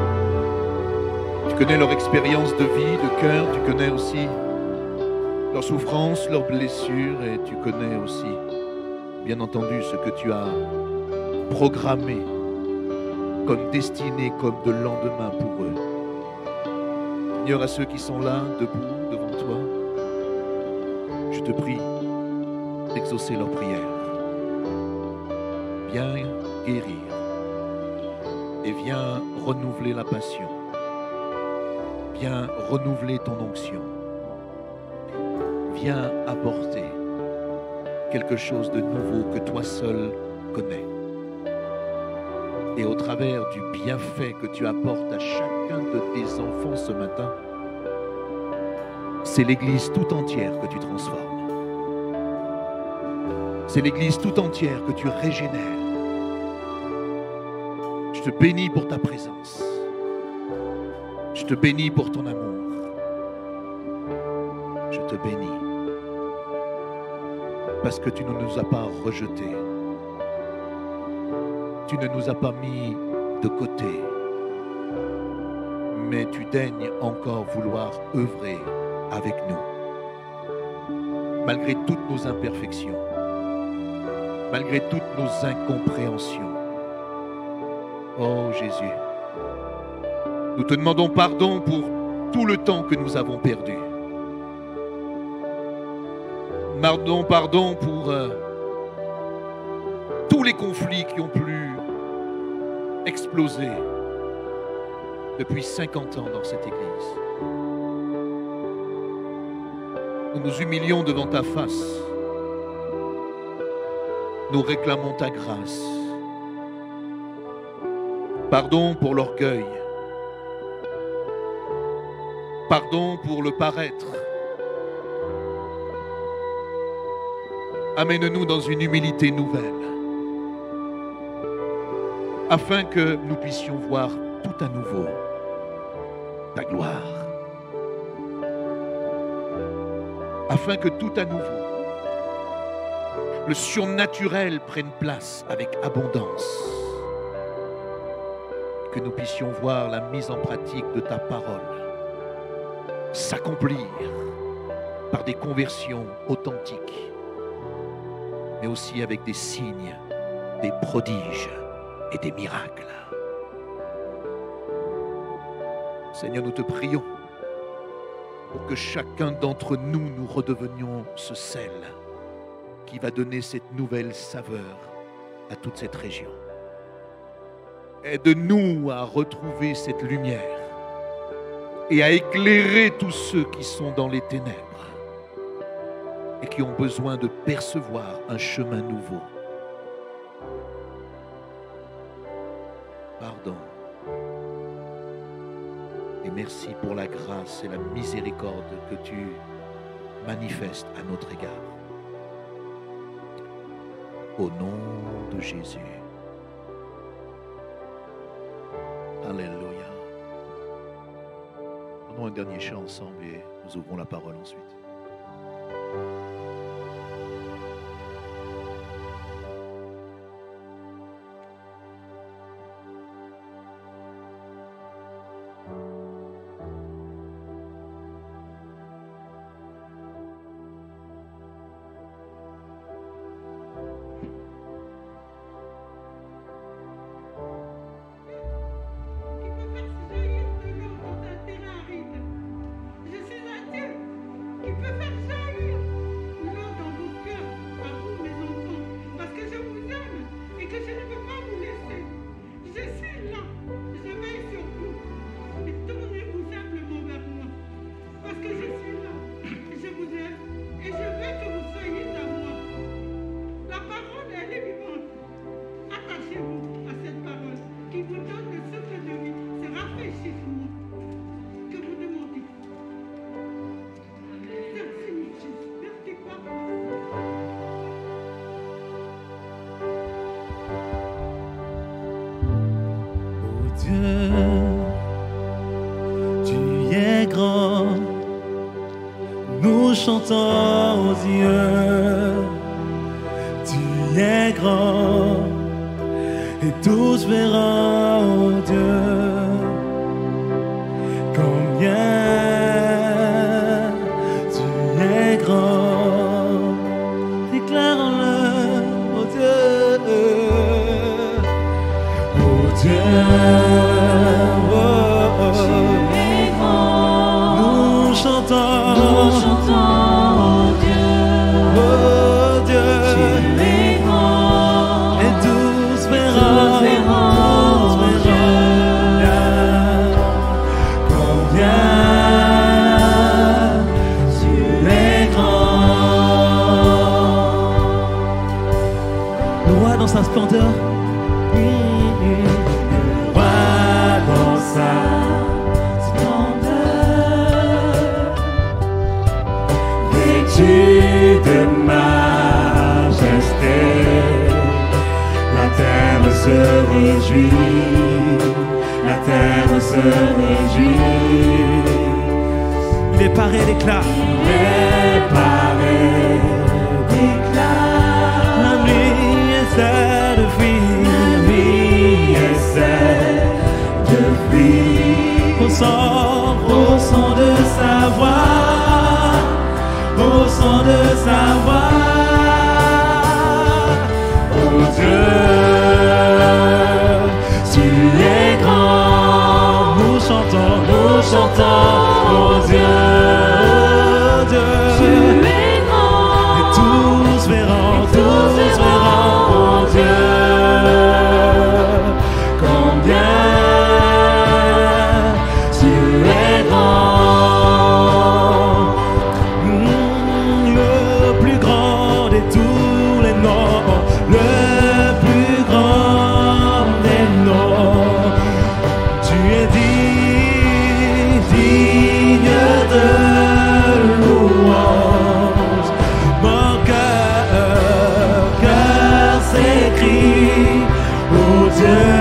Tu connais leur expérience de vie, de cœur, tu connais aussi leurs souffrances, leurs blessures, et tu connais aussi, bien entendu, ce que tu as programmé comme destinée, comme de lendemain pour eux. Seigneur, à ceux qui sont là, debout, devant toi, je te prie d'exaucer leurs prières. Viens guérir et viens renouveler la passion. Viens renouveler ton onction. Viens apporter quelque chose de nouveau que toi seul connais. Et au travers du bienfait que tu apportes à chacun de tes enfants ce matin, c'est l'Église tout entière que tu transformes. C'est l'Église tout entière que tu régénères. Je te bénis pour ta présence. Je te bénis pour ton amour. Je te bénis parce que tu ne nous as pas rejetés. Tu ne nous as pas mis de côté. Mais tu daignes encore vouloir œuvrer avec nous. Malgré toutes nos imperfections. Malgré toutes nos incompréhensions. Oh Jésus, nous te demandons pardon pour tout le temps que nous avons perdu. Pardon pour tous les conflits qui ont pu exploser depuis 50 ans dans cette Église. Nous nous humilions devant ta face. Nous réclamons ta grâce. Pardon pour l'orgueil. Pardon pour le paraître. Amène-nous dans une humilité nouvelle, afin que nous puissions voir tout à nouveau ta gloire. Afin que tout à nouveau, le surnaturel prenne place avec abondance. Que nous puissions voir la mise en pratique de ta parole s'accomplir par des conversions authentiques, mais aussi avec des signes, des prodiges et des miracles. Seigneur, nous te prions pour que chacun d'entre nous, nous redevenions ce sel qui va donner cette nouvelle saveur à toute cette région. Aide-nous à retrouver cette lumière et à éclairer tous ceux qui sont dans les ténèbres et qui ont besoin de percevoir un chemin nouveau. Pardon. Et merci pour la grâce et la miséricorde que tu manifestes à notre égard. Au nom de Jésus. Alléluia. Prenons un dernier chant ensemble et nous ouvrons la parole ensuite. Dieu, tu es grand. Nous chantons, oh Dieu, tu es grand. Et tous verront, oh Dieu, combien tu es grand. Déclarons-le, oh Dieu, oh Dieu, oh, oh. Tu es grand. Nous chantons, Nous chantons, oh Dieu. oh Dieu, Tu es grand. et tous Tous verront, verront, tous oh verront combien tu es grand. Le roi dans sa splendeur, le roi dans sa Vêtu de majesté, la terre se réjouit, la terre se réjouit. il est paré d'éclat. Préparé d'éclat, La nuit essaie de la fuir vie essaie de fuir au son au son de sa voix, au son de sa voix. Oh Dieu, tu es grand. nous chantons, Nous chantons, oh Dieu, oh Dieu, tu es grand. et tous verront, Tous verront, oh Dieu, combien tu es grand. Le plus grand de tous les noms, le plus grand des noms. Tu es digne de louange. Mon cœur s'écrie, oh Dieu,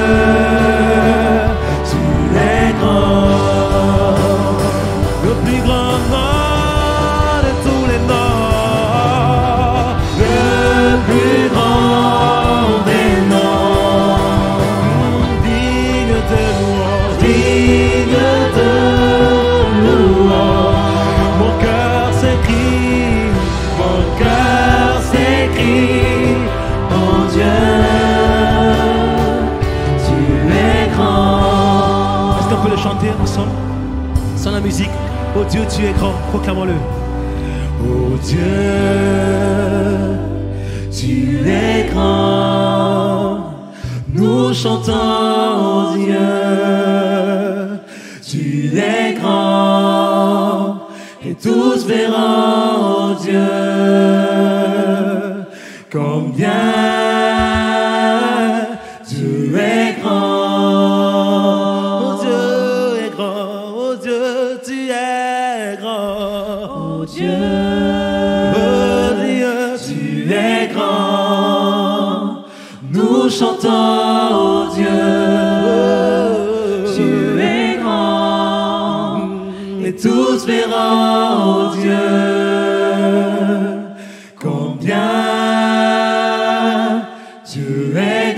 tu es grand. Le plus grand nom de tous les noms, le plus grand des noms, digne de louange, digne de louange. Mon cœur s'écrie, Oh Dieu, tu es grand. est-ce qu'on peut le chanter ensemble, sans la musique? Oh Dieu, tu es grand, proclamons-le. Oh Dieu, tu es grand. Nous chantons, oh Dieu, tu es grand. Et tous verront, oh Dieu, combien tu es grand. Oh Dieu est grand, oh Dieu, tu es grand. Oh Dieu, Oh Dieu, tu es grand. Nous chantons, oh Dieu, tu es grand. Et tous verront, oh Dieu, combien tu es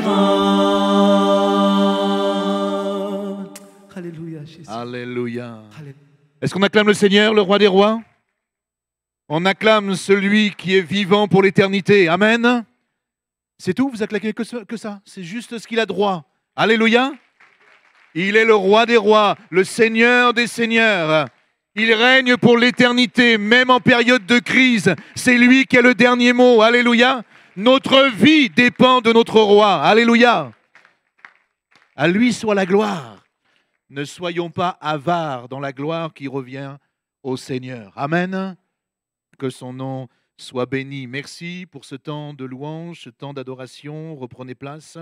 grand. Alléluia, Jésus. Alléluia. Alléluia. Est-ce qu'on acclame le Seigneur, le roi des rois? On acclame celui qui est vivant pour l'éternité. Amen. C'est tout? Vous acclamez que ça? C'est juste ce qu'il a droit. Alléluia. Il est le roi des rois, le Seigneur des seigneurs. Il règne pour l'éternité, même en période de crise. C'est lui qui a le dernier mot. Alléluia. Notre vie dépend de notre roi. Alléluia. À lui soit la gloire. Ne soyons pas avares dans la gloire qui revient au Seigneur. Amen. Que son nom soit béni. Merci pour ce temps de louange, ce temps d'adoration. Reprenez place.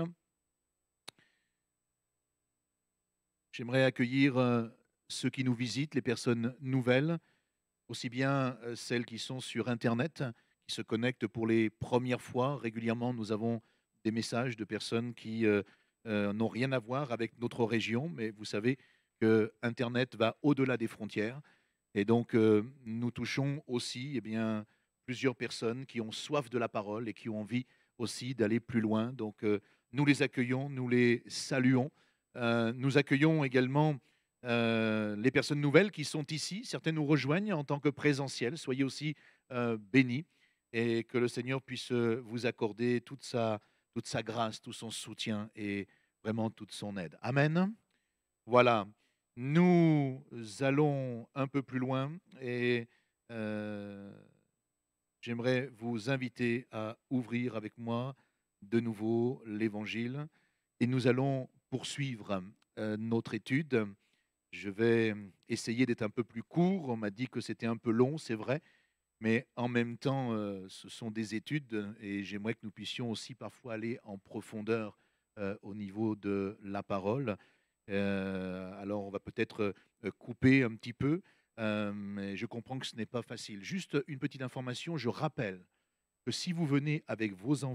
J'aimerais accueillir ceux qui nous visitent, les personnes nouvelles, aussi bien celles qui sont sur Internet, qui se connectent pour les premières fois. Régulièrement, nous avons des messages de personnes qui n'ont rien à voir avec notre région, mais vous savez que Internet va au-delà des frontières. Et donc, nous touchons aussi eh bien, plusieurs personnes qui ont soif de la parole et qui ont envie aussi d'aller plus loin. Donc, nous les accueillons, nous les saluons. Nous accueillons également les personnes nouvelles qui sont ici. Certaines nous rejoignent en tant que présentiels. Soyez aussi bénis et que le Seigneur puisse vous accorder toute sa grâce, tout son soutien et vraiment toute son aide. Amen. Voilà. Nous allons un peu plus loin et euh, j'aimerais vous inviter à ouvrir avec moi de nouveau l'Évangile et nous allons poursuivre notre étude. Je vais essayer d'être un peu plus court. On m'a dit que c'était un peu long, c'est vrai, mais en même temps, ce sont des études et j'aimerais que nous puissions aussi parfois aller en profondeur au niveau de la parole. Alors, on va peut-être couper un petit peu, mais je comprends que ce n'est pas facile. Juste une petite information, je rappelle que si vous venez avec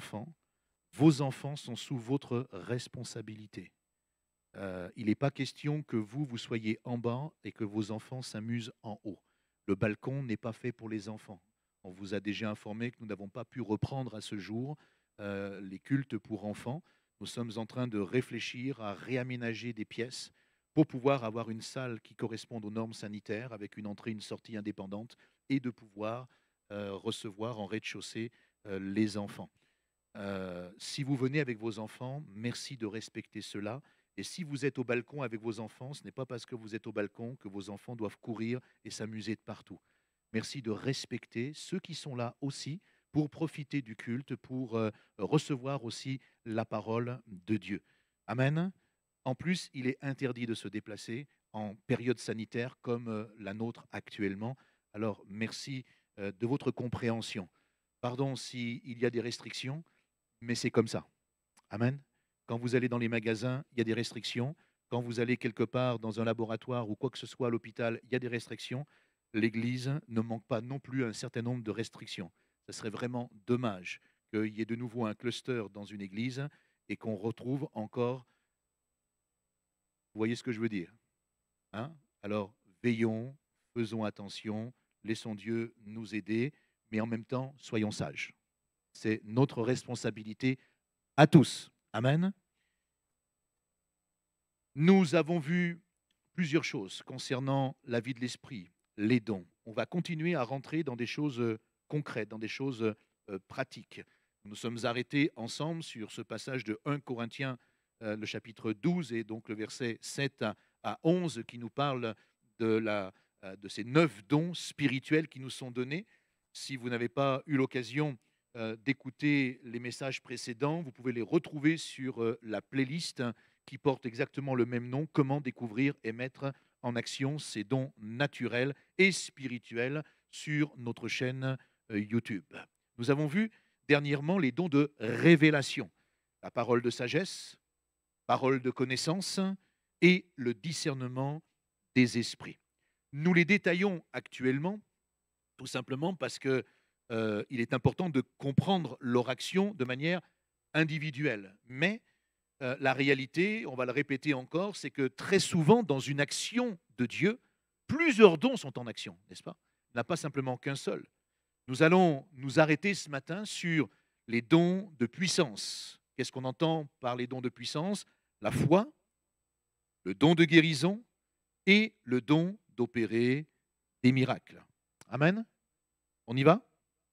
vos enfants sont sous votre responsabilité. Il n'est pas question que vous soyez en bas et que vos enfants s'amusent en haut. Le balcon n'est pas fait pour les enfants. On vous a déjà informé que nous n'avons pas pu reprendre à ce jour les cultes pour enfants. Nous sommes en train de réfléchir à réaménager des pièces pour pouvoir avoir une salle qui corresponde aux normes sanitaires avec une entrée, une sortie indépendante et de pouvoir recevoir en rez-de-chaussée les enfants. Si vous venez avec vos enfants, merci de respecter cela. Et si vous êtes au balcon avec vos enfants, ce n'est pas parce que vous êtes au balcon que vos enfants doivent courir et s'amuser de partout. Merci de respecter ceux qui sont là aussi pour profiter du culte, pour recevoir aussi la parole de Dieu. Amen. En plus, il est interdit de se déplacer en période sanitaire comme la nôtre actuellement. Alors, merci de votre compréhension. Pardon s'il y a des restrictions, mais c'est comme ça. Amen. Quand vous allez dans les magasins, il y a des restrictions. Quand vous allez quelque part dans un laboratoire ou quoi que ce soit à l'hôpital, il y a des restrictions. L'Église ne manque pas non plus un certain nombre de restrictions. Ce serait vraiment dommage qu'il y ait de nouveau un cluster dans une église et qu'on retrouve encore. Vous voyez ce que je veux dire, hein? Alors, veillons, faisons attention, laissons Dieu nous aider, mais en même temps, soyons sages. C'est notre responsabilité à tous. Amen. Nous avons vu plusieurs choses concernant la vie de l'esprit, les dons. On va continuer à rentrer dans des choses concrètes, dans des choses pratiques. Nous nous sommes arrêtés ensemble sur ce passage de 1 Corinthiens, le chapitre 12, et donc le verset 7 à 11, qui nous parle de ces 9 dons spirituels qui nous sont donnés. Si vous n'avez pas eu l'occasion d'écouter les messages précédents, vous pouvez les retrouver sur la playlist qui porte exactement le même nom, Comment découvrir et mettre en action ces dons naturels et spirituels sur notre chaîne YouTube. Nous avons vu dernièrement les dons de révélation, la parole de sagesse, parole de connaissance et le discernement des esprits. Nous les détaillons actuellement tout simplement parce que il est important de comprendre leur action de manière individuelle. Mais la réalité, on va le répéter encore, c'est que très souvent, dans une action de Dieu, plusieurs dons sont en action, n'est-ce pas? Il n'y en a pas simplement qu'un seul. Nous allons nous arrêter ce matin sur les dons de puissance. Qu'est-ce qu'on entend par les dons de puissance? La foi, le don de guérison et le don d'opérer des miracles. Amen. On y va?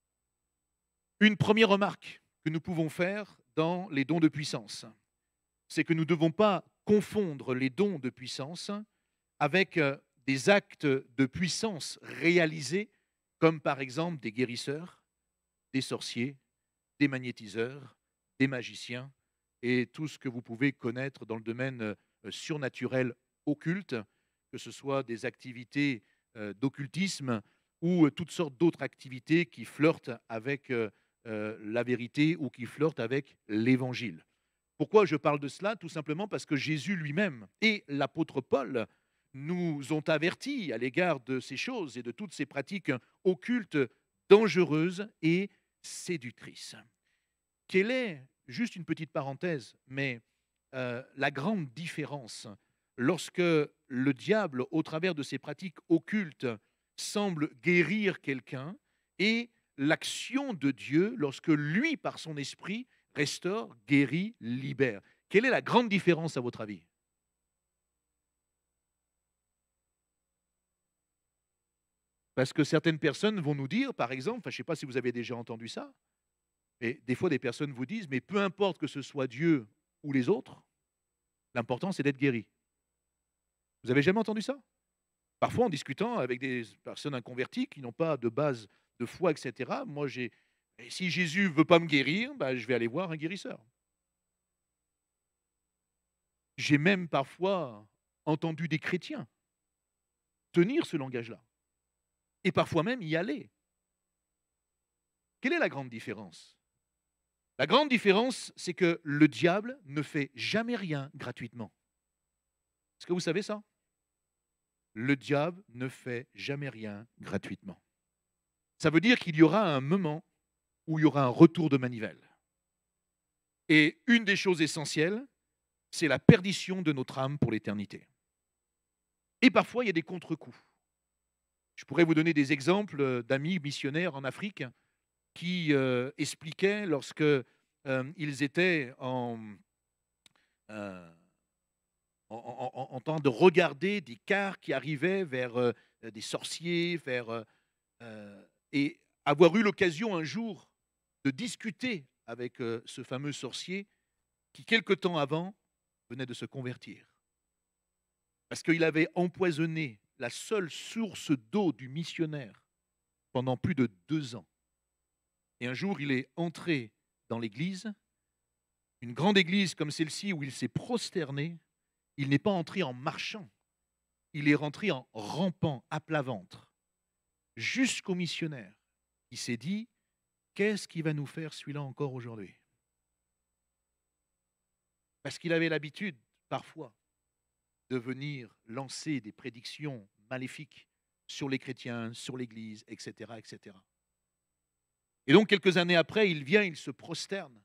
Une première remarque que nous pouvons faire dans les dons de puissance, c'est que nous ne devons pas confondre les dons de puissance avec des actes de puissance réalisés, comme par exemple des guérisseurs, des sorciers, des magnétiseurs, des magiciens, et tout ce que vous pouvez connaître dans le domaine surnaturel occulte, que ce soit des activités d'occultisme ou toutes sortes d'autres activités qui flirtent avec la vérité ou qui flirtent avec l'évangile. Pourquoi je parle de cela? Tout simplement parce que Jésus lui-même et l'apôtre Paul nous ont avertis à l'égard de ces choses et de toutes ces pratiques occultes, dangereuses et séductrices. Quelle est, juste une petite parenthèse, mais la grande différence lorsque le diable, au travers de ses pratiques occultes, semble guérir quelqu'un et l'action de Dieu lorsque lui, par son esprit, restaure, guérit, libère. Quelle est la grande différence à votre avis? Parce que certaines personnes vont nous dire, par exemple, enfin, je ne sais pas si vous avez déjà entendu ça, mais des fois des personnes vous disent, mais peu importe que ce soit Dieu ou les autres, l'important c'est d'être guéri. Vous avez jamais entendu ça? Parfois en discutant avec des personnes inconverties qui n'ont pas de base de foi, etc. Moi, et si Jésus veut pas me guérir, bah, je vais aller voir un guérisseur. J'ai même parfois entendu des chrétiens tenir ce langage-là et parfois même y aller. Quelle est la grande différence? La grande différence, c'est que le diable ne fait jamais rien gratuitement. Est-ce que vous savez ça? Le diable ne fait jamais rien gratuitement. Ça veut dire qu'il y aura un moment où il y aura un retour de manivelle. Et une des choses essentielles, c'est la perdition de notre âme pour l'éternité. Et parfois, il y a des contre-coups. Je pourrais vous donner des exemples d'amis missionnaires en Afrique qui expliquaient lorsque ils étaient en train de regarder des cars qui arrivaient vers des sorciers, et avoir eu l'occasion un jour de discuter avec ce fameux sorcier qui, quelque temps avant, venait de se convertir. Parce qu'il avait empoisonné la seule source d'eau du missionnaire pendant plus de 2 ans. Et un jour, il est entré dans l'église, une grande église comme celle-ci où il s'est prosterné. Il n'est pas entré en marchant, il est rentré en rampant à plat ventre, jusqu'au missionnaire. Il s'est dit, qu'est-ce qui va nous faire celui-là encore aujourd'hui? Parce qu'il avait l'habitude, parfois, de venir lancer des prédictions maléfiques sur les chrétiens, sur l'Église, etc., etc. Et donc, quelques années après, il vient, il se prosterne,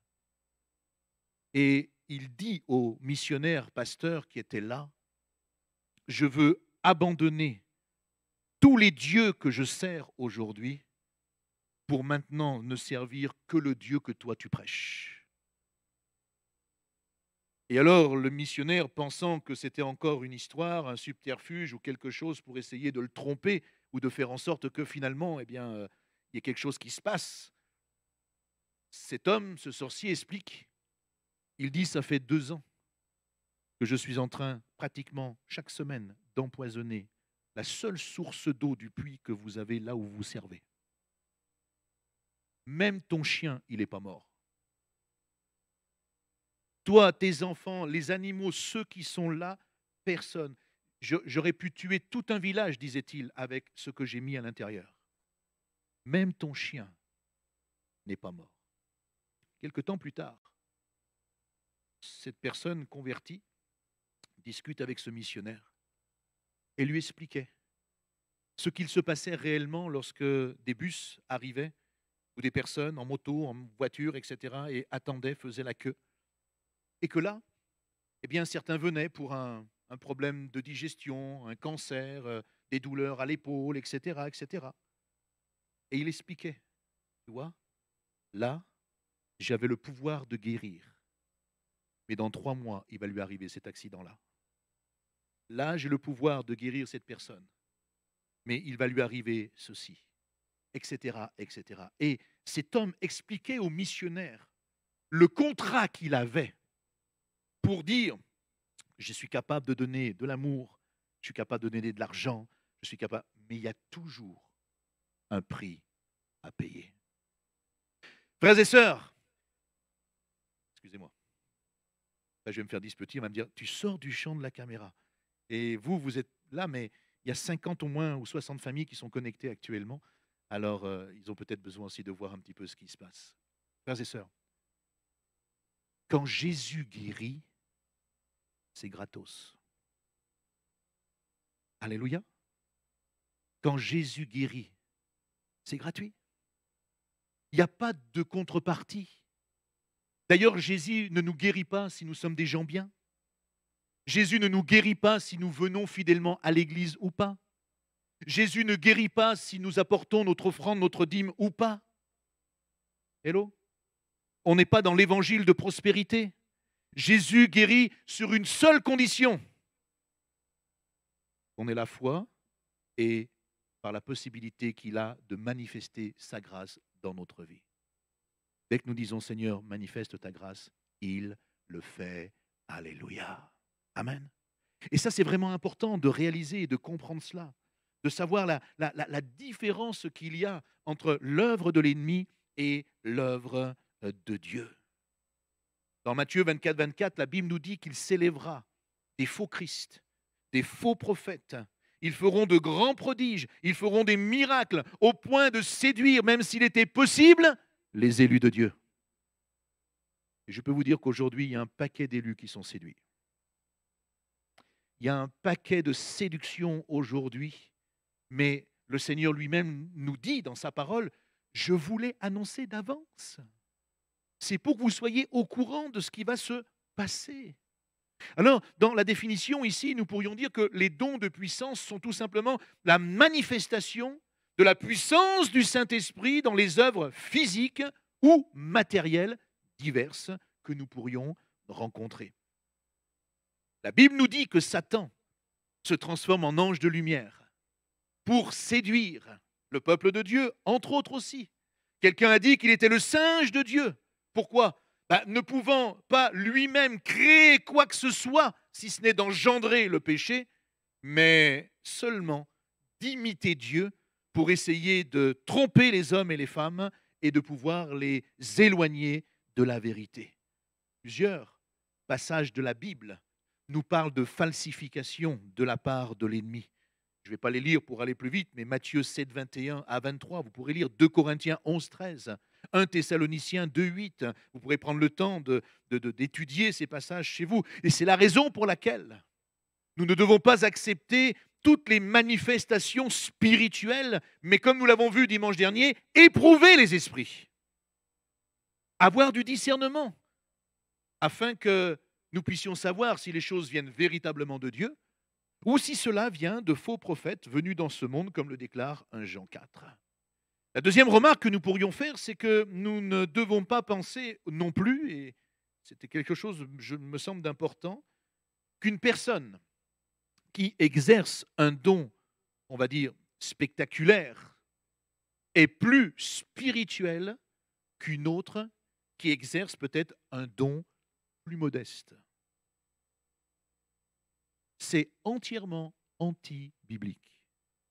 et il dit au missionnaire pasteur qui était là, je veux abandonner tous les dieux que je sers aujourd'hui pour maintenant ne servir que le Dieu que toi tu prêches. Et alors le missionnaire, pensant que c'était encore une histoire, un subterfuge ou quelque chose pour essayer de le tromper ou de faire en sorte que finalement, il y ait quelque chose qui se passe, cet homme, ce sorcier, explique. Il dit, ça fait 2 ans que je suis en train, pratiquement chaque semaine, d'empoisonner la seule source d'eau du puits que vous avez là où vous servez. Même ton chien, il n'est pas mort. Toi, tes enfants, les animaux, ceux qui sont là, personne. J'aurais pu tuer tout un village, disait-il, avec ce que j'ai mis à l'intérieur. Même ton chien n'est pas mort. Quelque temps plus tard, cette personne convertie discute avec ce missionnaire et lui expliquait ce qu'il se passait réellement lorsque des bus arrivaient ou des personnes en moto, en voiture, etc. et attendaient, faisaient la queue. Et que là, certains venaient pour un problème de digestion, un cancer, des douleurs à l'épaule, etc., etc. Et il expliquait, tu vois, là, j'avais le pouvoir de guérir. Mais dans 3 mois, il va lui arriver cet accident-là. Là, j'ai le pouvoir de guérir cette personne. Mais il va lui arriver ceci, etc., etc. Et cet homme expliquait aux missionnaires le contrat qu'il avait pour dire, je suis capable de donner de l'amour, je suis capable de donner de l'argent, je suis capable, mais il y a toujours un prix à payer. Frères et sœurs, excusez-moi, là, je vais me faire disputer, on va me dire, tu sors du champ de la caméra. Et vous êtes là, mais il y a 50 au moins ou 60 familles qui sont connectées actuellement. Alors, ils ont peut-être besoin aussi de voir un petit peu ce qui se passe. Frères et sœurs, quand Jésus guérit, c'est gratos. Alléluia. Quand Jésus guérit, c'est gratuit. Il n'y a pas de contrepartie. D'ailleurs, Jésus ne nous guérit pas si nous sommes des gens bien. Jésus ne nous guérit pas si nous venons fidèlement à l'église ou pas. Jésus ne guérit pas si nous apportons notre offrande, notre dîme ou pas. Hello? On n'est pas dans l'évangile de prospérité. Jésus guérit sur une seule condition. On ait la foi et par la possibilité qu'il a de manifester sa grâce dans notre vie. Dès que nous disons Seigneur, manifeste ta grâce, il le fait. Alléluia. Amen. Et ça, c'est vraiment important de réaliser et de comprendre cela, de savoir la différence qu'il y a entre l'œuvre de l'ennemi et l'œuvre de Dieu. Dans Matthieu 24, 24, la Bible nous dit qu'il s'élèvera des faux Christ, des faux prophètes. Ils feront de grands prodiges, ils feront des miracles au point de séduire, même s'il était possible, les élus de Dieu. Et je peux vous dire qu'aujourd'hui, il y a un paquet d'élus qui sont séduits. Il y a un paquet de séductions aujourd'hui, mais le Seigneur lui-même nous dit dans sa parole, je vous l'ai annoncé d'avance. C'est pour que vous soyez au courant de ce qui va se passer. Alors, dans la définition ici, nous pourrions dire que les dons de puissance sont tout simplement la manifestation de la puissance du Saint-Esprit dans les œuvres physiques ou matérielles diverses que nous pourrions rencontrer. La Bible nous dit que Satan se transforme en ange de lumière pour séduire le peuple de Dieu, entre autres aussi. Quelqu'un a dit qu'il était le singe de Dieu. Pourquoi ? Ne pouvant pas lui-même créer quoi que ce soit, si ce n'est d'engendrer le péché, mais seulement d'imiter Dieu pour essayer de tromper les hommes et les femmes et de pouvoir les éloigner de la vérité. Plusieurs passages de la Bible nous parlent de falsification de la part de l'ennemi. Je ne vais pas les lire pour aller plus vite, mais Matthieu 7, 21 à 23, vous pourrez lire 2 Corinthiens 11, 13, 1 Thessaloniciens 2, 8. Vous pourrez prendre le temps d'étudier ces passages chez vous. Et c'est la raison pour laquelle nous ne devons pas accepter toutes les manifestations spirituelles, mais comme nous l'avons vu dimanche dernier, éprouver les esprits. Avoir du discernement, afin que nous puissions savoir si les choses viennent véritablement de Dieu, ou si cela vient de faux prophètes venus dans ce monde, comme le déclare 1 Jean 4. La deuxième remarque que nous pourrions faire, c'est que nous ne devons pas penser non plus, et c'était quelque chose, me semble, d'important, qu'une personne qui exerce un don, on va dire, spectaculaire, est plus spirituelle qu'une autre qui exerce peut-être un don plus modeste. C'est entièrement anti-biblique.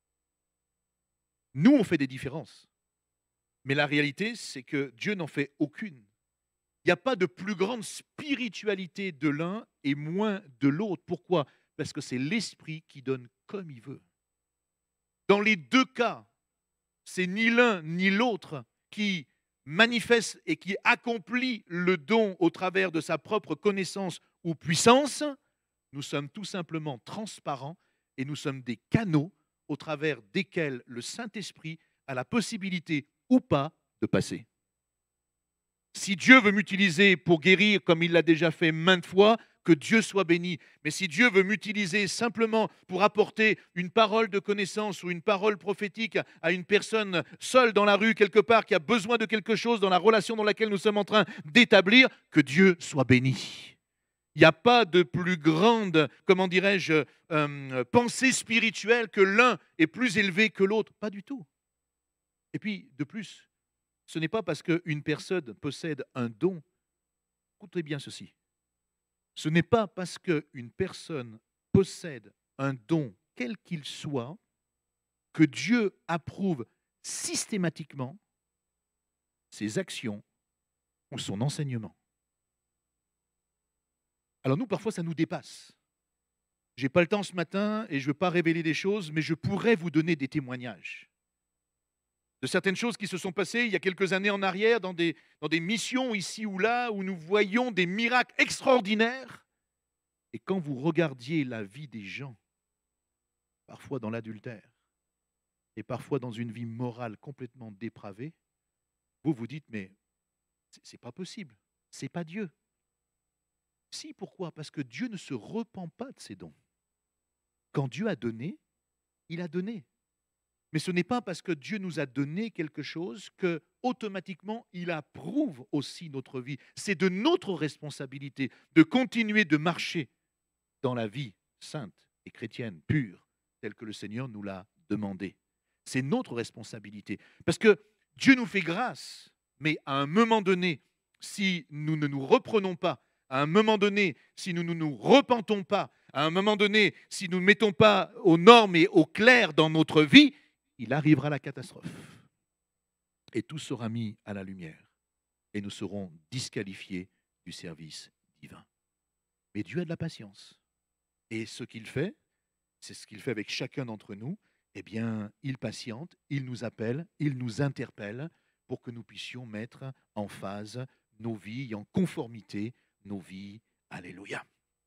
Nous, on fait des différences. Mais la réalité, c'est que Dieu n'en fait aucune. Il n'y a pas de plus grande spiritualité de l'un et moins de l'autre. Pourquoi ? Parce que c'est l'Esprit qui donne comme il veut. Dans les deux cas, c'est ni l'un ni l'autre qui manifeste et qui accomplit le don au travers de sa propre connaissance ou puissance. Nous sommes tout simplement transparents et nous sommes des canaux au travers desquels le Saint-Esprit a la possibilité ou pas de passer. Si Dieu veut m'utiliser pour guérir comme il l'a déjà fait maintes fois, que Dieu soit béni. Mais si Dieu veut m'utiliser simplement pour apporter une parole de connaissance ou une parole prophétique à une personne seule dans la rue, quelque part, qui a besoin de quelque chose dans la relation dans laquelle nous sommes en train d'établir, que Dieu soit béni. Il n'y a pas de plus grande, comment dirais-je, pensée spirituelle que l'un est plus élevé que l'autre. Pas du tout. Et puis, de plus, ce n'est pas parce qu'une personne possède un don, écoutez bien ceci, ce n'est pas parce qu'une personne possède un don, quel qu'il soit, que Dieu approuve systématiquement ses actions ou son enseignement. Alors nous, parfois, ça nous dépasse. Je n'ai pas le temps ce matin et je ne veux pas révéler des choses, mais je pourrais vous donner des témoignages de certaines choses qui se sont passées il y a quelques années en arrière dans des missions ici ou là où nous voyons des miracles extraordinaires. Et quand vous regardiez la vie des gens, parfois dans l'adultère et parfois dans une vie morale complètement dépravée, vous vous dites, mais c'est pas possible. Ce n'est pas Dieu. Si, pourquoi? Parce que Dieu ne se repent pas de ses dons. Quand Dieu a donné, il a donné. Mais ce n'est pas parce que Dieu nous a donné quelque chose que automatiquement il approuve aussi notre vie. C'est de notre responsabilité de continuer de marcher dans la vie sainte et chrétienne, pure, telle que le Seigneur nous l'a demandé. C'est notre responsabilité. Parce que Dieu nous fait grâce, mais à un moment donné, si nous ne nous reprenons pas, à un moment donné, si nous ne nous repentons pas, à un moment donné, si nous ne mettons pas aux normes et au clair dans notre vie, il arrivera la catastrophe. Et tout sera mis à la lumière. Et nous serons disqualifiés du service divin. Mais Dieu a de la patience. Et ce qu'il fait, c'est ce qu'il fait avec chacun d'entre nous. Eh bien, il patiente, il nous appelle, il nous interpelle pour que nous puissions mettre en phase nos vies, en conformité nos vies. Alléluia.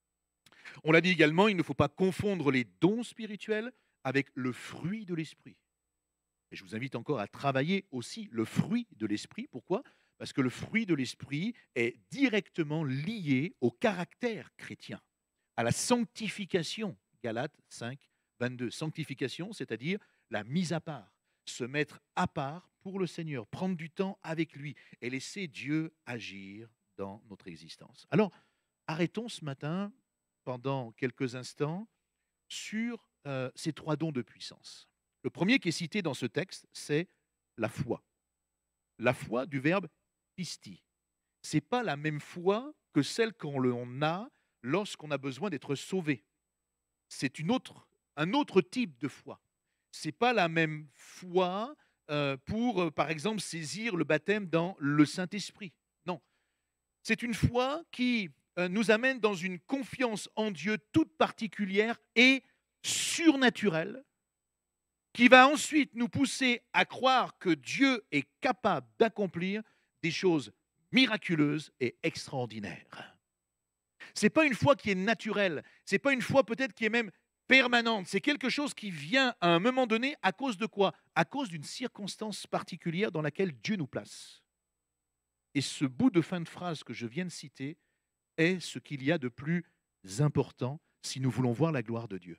On l'a dit également, il ne faut pas confondre les dons spirituels avec le fruit de l'esprit. Et je vous invite encore à travailler aussi le fruit de l'esprit. Pourquoi? Parce que le fruit de l'esprit est directement lié au caractère chrétien, à la sanctification. Galates 5, 22. Sanctification, c'est-à-dire la mise à part, se mettre à part pour le Seigneur, prendre du temps avec lui et laisser Dieu agir dans notre existence. Alors, arrêtons ce matin, pendant quelques instants, sur ces trois dons de puissance. Le premier qui est cité dans ce texte, c'est la foi. La foi du verbe pisti. Ce n'est pas la même foi que celle qu'on a lorsqu'on a besoin d'être sauvé. C'est un autre type de foi. Ce n'est pas la même foi pour, par exemple, saisir le baptême dans le Saint-Esprit. Non. C'est une foi qui nous amène dans une confiance en Dieu toute particulière et surnaturelle, qui va ensuite nous pousser à croire que Dieu est capable d'accomplir des choses miraculeuses et extraordinaires. Ce n'est pas une foi qui est naturelle, ce n'est pas une foi peut-être qui est même permanente, c'est quelque chose qui vient à un moment donné à cause de quoi? À cause d'une circonstance particulière dans laquelle Dieu nous place. Et ce bout de fin de phrase que je viens de citer est ce qu'il y a de plus important si nous voulons voir la gloire de Dieu.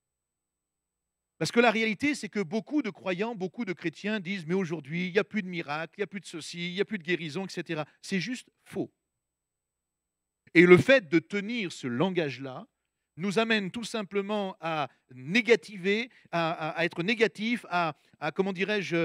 Parce que la réalité, c'est que beaucoup de croyants, beaucoup de chrétiens disent « mais aujourd'hui, il n'y a plus de miracles, il n'y a plus de ceci, il n'y a plus de guérison, etc. » C'est juste faux. Et le fait de tenir ce langage-là nous amène tout simplement à négativer, à être négatif, à comment dirais-je,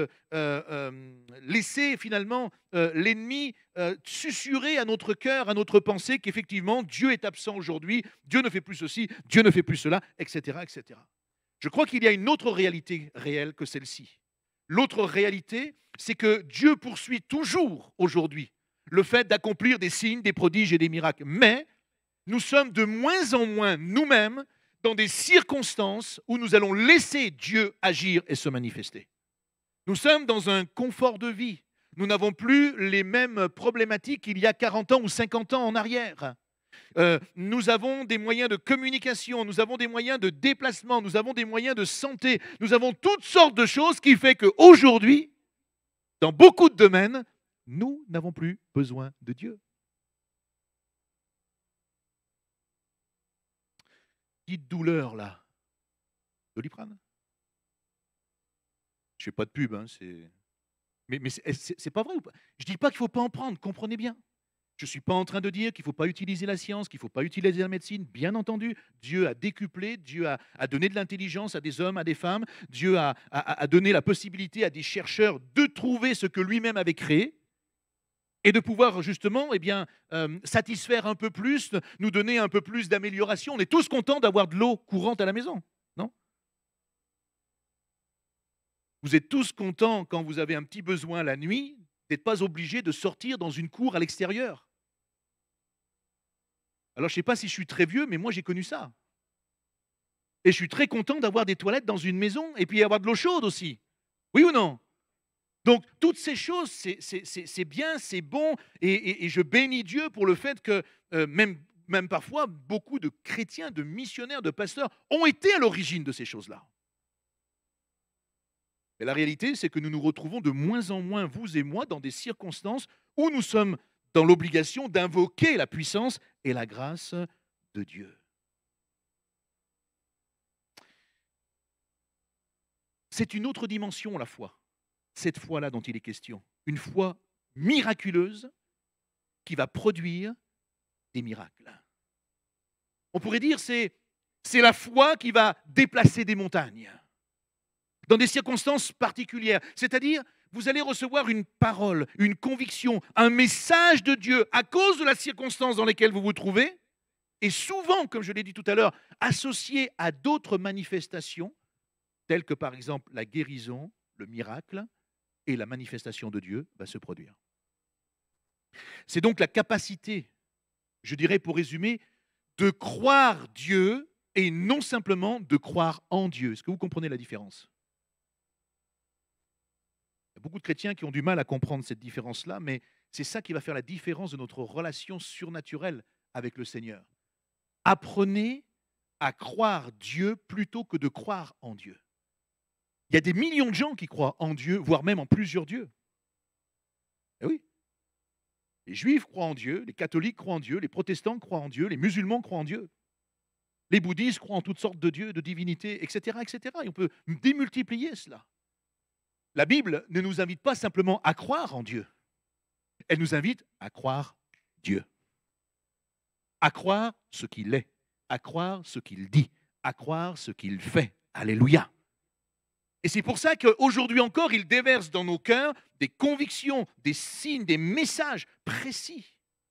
laisser finalement l'ennemi susurrer à notre cœur, à notre pensée qu'effectivement Dieu est absent aujourd'hui, Dieu ne fait plus ceci, Dieu ne fait plus cela, etc., etc. Je crois qu'il y a une autre réalité réelle que celle-ci. L'autre réalité, c'est que Dieu poursuit toujours aujourd'hui le fait d'accomplir des signes, des prodiges et des miracles. Mais nous sommes de moins en moins nous-mêmes dans des circonstances où nous allons laisser Dieu agir et se manifester. Nous sommes dans un confort de vie. Nous n'avons plus les mêmes problématiques qu'il y a 40 ans ou 50 ans en arrière. Nous avons des moyens de communication, nous avons des moyens de déplacement, nous avons des moyens de santé, nous avons toutes sortes de choses qui font qu'aujourd'hui, dans beaucoup de domaines, nous n'avons plus besoin de Dieu. Petite douleur là, Doliprane. Je ne fais pas de pub, hein, mais c'est pas vrai ou pas? Je ne dis pas qu'il ne faut pas en prendre, comprenez bien. Je ne suis pas en train de dire qu'il ne faut pas utiliser la science, qu'il ne faut pas utiliser la médecine. Bien entendu, Dieu a décuplé, Dieu a donné de l'intelligence à des hommes, à des femmes. Dieu a donné la possibilité à des chercheurs de trouver ce que lui-même avait créé et de pouvoir justement satisfaire un peu plus, nous donner un peu plus d'amélioration. On est tous contents d'avoir de l'eau courante à la maison, non? Vous êtes tous contents quand vous avez un petit besoin la nuit d'être pas obligé de sortir dans une cour à l'extérieur. Alors, je ne sais pas si je suis très vieux, mais moi, j'ai connu ça. Et je suis très content d'avoir des toilettes dans une maison et puis avoir de l'eau chaude aussi. Oui ou non? Donc, toutes ces choses, c'est bien, c'est bon. Et je bénis Dieu pour le fait que même parfois, beaucoup de chrétiens, de missionnaires, de pasteurs ont été à l'origine de ces choses-là. Mais la réalité, c'est que nous nous retrouvons de moins en moins, vous et moi, dans des circonstances où nous sommes dans l'obligation d'invoquer la puissance et la grâce de Dieu. C'est une autre dimension, la foi. Cette foi-là dont il est question. Une foi miraculeuse qui va produire des miracles. On pourrait dire c'est la foi qui va déplacer des montagnes dans des circonstances particulières. C'est-à-dire, vous allez recevoir une parole, une conviction, un message de Dieu à cause de la circonstance dans laquelle vous vous trouvez, et souvent, comme je l'ai dit tout à l'heure, associé à d'autres manifestations, telles que par exemple la guérison, le miracle, et la manifestation de Dieu va se produire. C'est donc la capacité, je dirais pour résumer, de croire Dieu et non simplement de croire en Dieu. Est-ce que vous comprenez la différence? Il y a beaucoup de chrétiens qui ont du mal à comprendre cette différence-là, mais c'est ça qui va faire la différence de notre relation surnaturelle avec le Seigneur. Apprenez à croire Dieu plutôt que de croire en Dieu. Il y a des millions de gens qui croient en Dieu, voire même en plusieurs dieux. Eh oui. Les Juifs croient en Dieu, les catholiques croient en Dieu, les protestants croient en Dieu, les musulmans croient en Dieu. Les bouddhistes croient en toutes sortes de dieux, de divinités, etc., etc. Et on peut démultiplier cela. La Bible ne nous invite pas simplement à croire en Dieu. Elle nous invite à croire Dieu. À croire ce qu'il est, à croire ce qu'il dit, à croire ce qu'il fait. Alléluia. Et c'est pour ça qu'aujourd'hui encore, il déverse dans nos cœurs des convictions, des signes, des messages précis.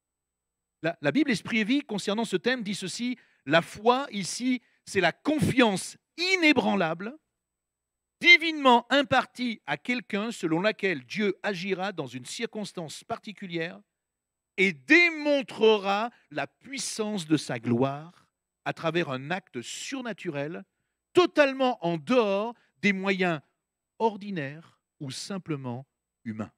La Bible Esprit et Vie, concernant ce thème, dit ceci: la foi, ici, c'est la confiance inébranlable, divinement impartie à quelqu'un selon laquelle Dieu agira dans une circonstance particulière et démontrera la puissance de sa gloire à travers un acte surnaturel, totalement en dehors des moyens ordinaires ou simplement humains.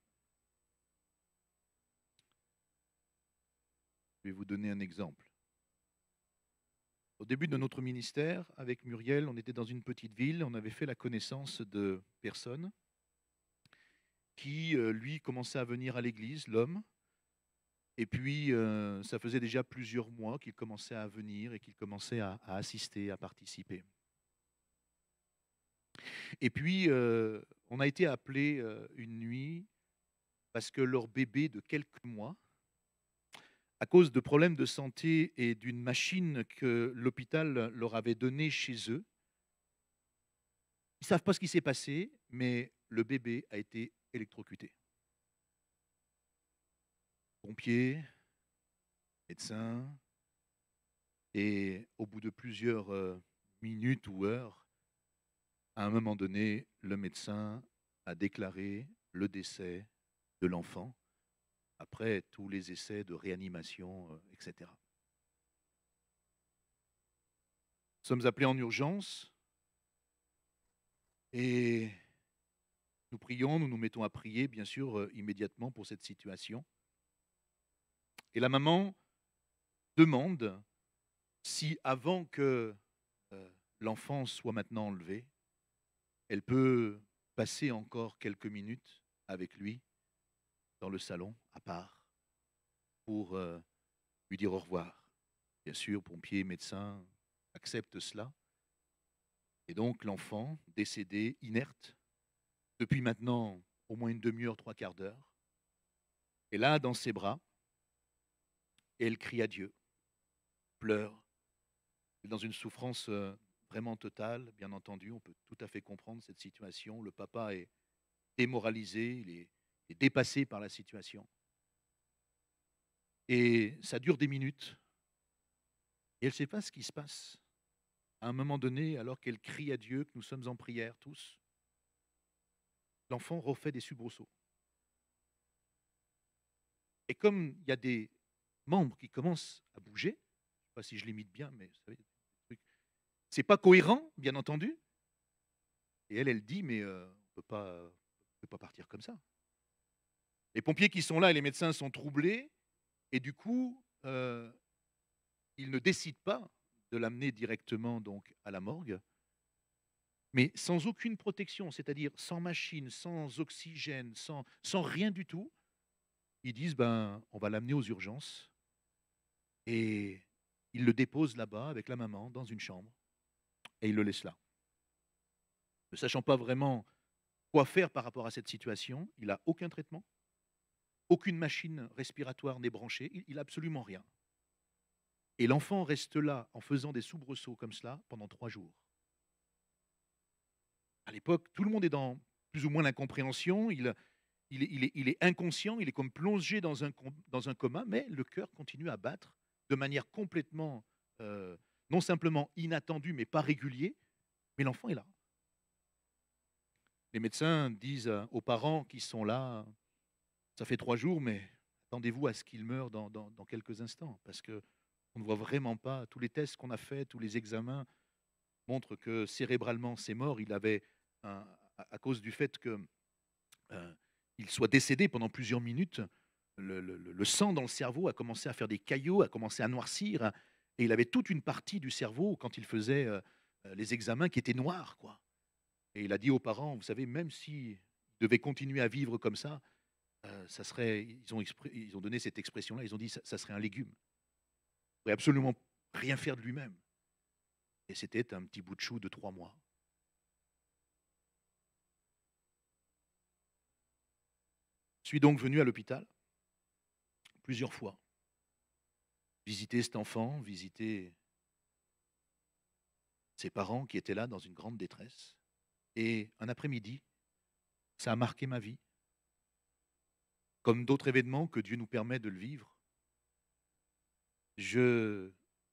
Je vais vous donner un exemple. Au début de notre ministère, avec Muriel, on était dans une petite ville, on avait fait la connaissance de personnes qui, lui, commençaient à venir à l'église, l'homme, et puis ça faisait déjà plusieurs mois qu'il commençait à venir et qu'il commençait à assister, à participer. Et puis, on a été appelé une nuit parce que leur bébé de quelques mois, à cause de problèmes de santé et d'une machine que l'hôpital leur avait donnée chez eux, ils ne savent pas ce qui s'est passé, mais le bébé a été électrocuté. Pompiers, médecins, et au bout de plusieurs minutes ou heures, à un moment donné, le médecin a déclaré le décès de l'enfant après tous les essais de réanimation, etc. Nous sommes appelés en urgence et nous prions, nous nous mettons à prier, bien sûr, immédiatement pour cette situation. Et la maman demande si, avant que l'enfant soit maintenant enlevé, elle peut passer encore quelques minutes avec lui dans le salon, à part, pour lui dire au revoir. Bien sûr, pompiers, médecins acceptent cela. Et donc l'enfant, décédé, inerte, depuis maintenant au moins une demi-heure, trois quarts d'heure, est là dans ses bras, et elle crie à Dieu, pleure, dans une souffrance vraiment totale, bien entendu, on peut tout à fait comprendre cette situation. Le papa est démoralisé, il est dépassé par la situation. Et ça dure des minutes. Et elle ne sait pas ce qui se passe. À un moment donné, alors qu'elle crie à Dieu, que nous sommes en prière tous, l'enfant refait des soubresauts. Et comme il y a des membres qui commencent à bouger, je ne sais pas si je l'imite bien, mais vous savez, c'est pas cohérent, bien entendu. Et elle dit, mais on ne peut pas partir comme ça. Les pompiers qui sont là et les médecins sont troublés, et du coup, ils ne décident pas de l'amener directement donc à la morgue, mais sans aucune protection, c'est-à-dire sans machine, sans oxygène, sans rien du tout. Ils disent, ben, on va l'amener aux urgences et ils le déposent là-bas avec la maman dans une chambre et ils le laissent là. Ne sachant pas vraiment quoi faire par rapport à cette situation, il a aucun traitement, aucune machine respiratoire n'est branchée, il a absolument rien. Et l'enfant reste là en faisant des soubresauts comme cela pendant 3 jours. À l'époque, tout le monde est dans plus ou moins l'incompréhension, il est inconscient, il est comme plongé dans un coma, mais le cœur continue à battre de manière complètement, non simplement inattendue, mais pas régulier, mais l'enfant est là. Les médecins disent, aux parents qui sont là: «Ça fait 3 jours, mais attendez-vous à ce qu'il meure dans quelques instants, parce qu'on ne voit vraiment pas tous les tests qu'on a faits, tous les examens montrent que cérébralement, c'est mort». Il avait un à cause du fait que, il soit décédé pendant plusieurs minutes, le sang dans le cerveau a commencé à faire des caillots, a commencé à noircir, hein, et il avait toute une partie du cerveau, quand il faisait, les examens, qui était noire, quoi. Et il a dit aux parents: «Vous savez, même s'il devait continuer à vivre comme ça, ça serait», ils ont donné cette expression-là, ils ont dit: Ça serait un légume. Il pourrait absolument rien faire de lui-même». Et c'était un petit bout de chou de 3 mois. Je suis donc venu à l'hôpital plusieurs fois, visiter cet enfant, visiter ses parents qui étaient là dans une grande détresse. Et un après-midi, ça a marqué ma vie, comme d'autres événements que Dieu nous permet de le vivre. Je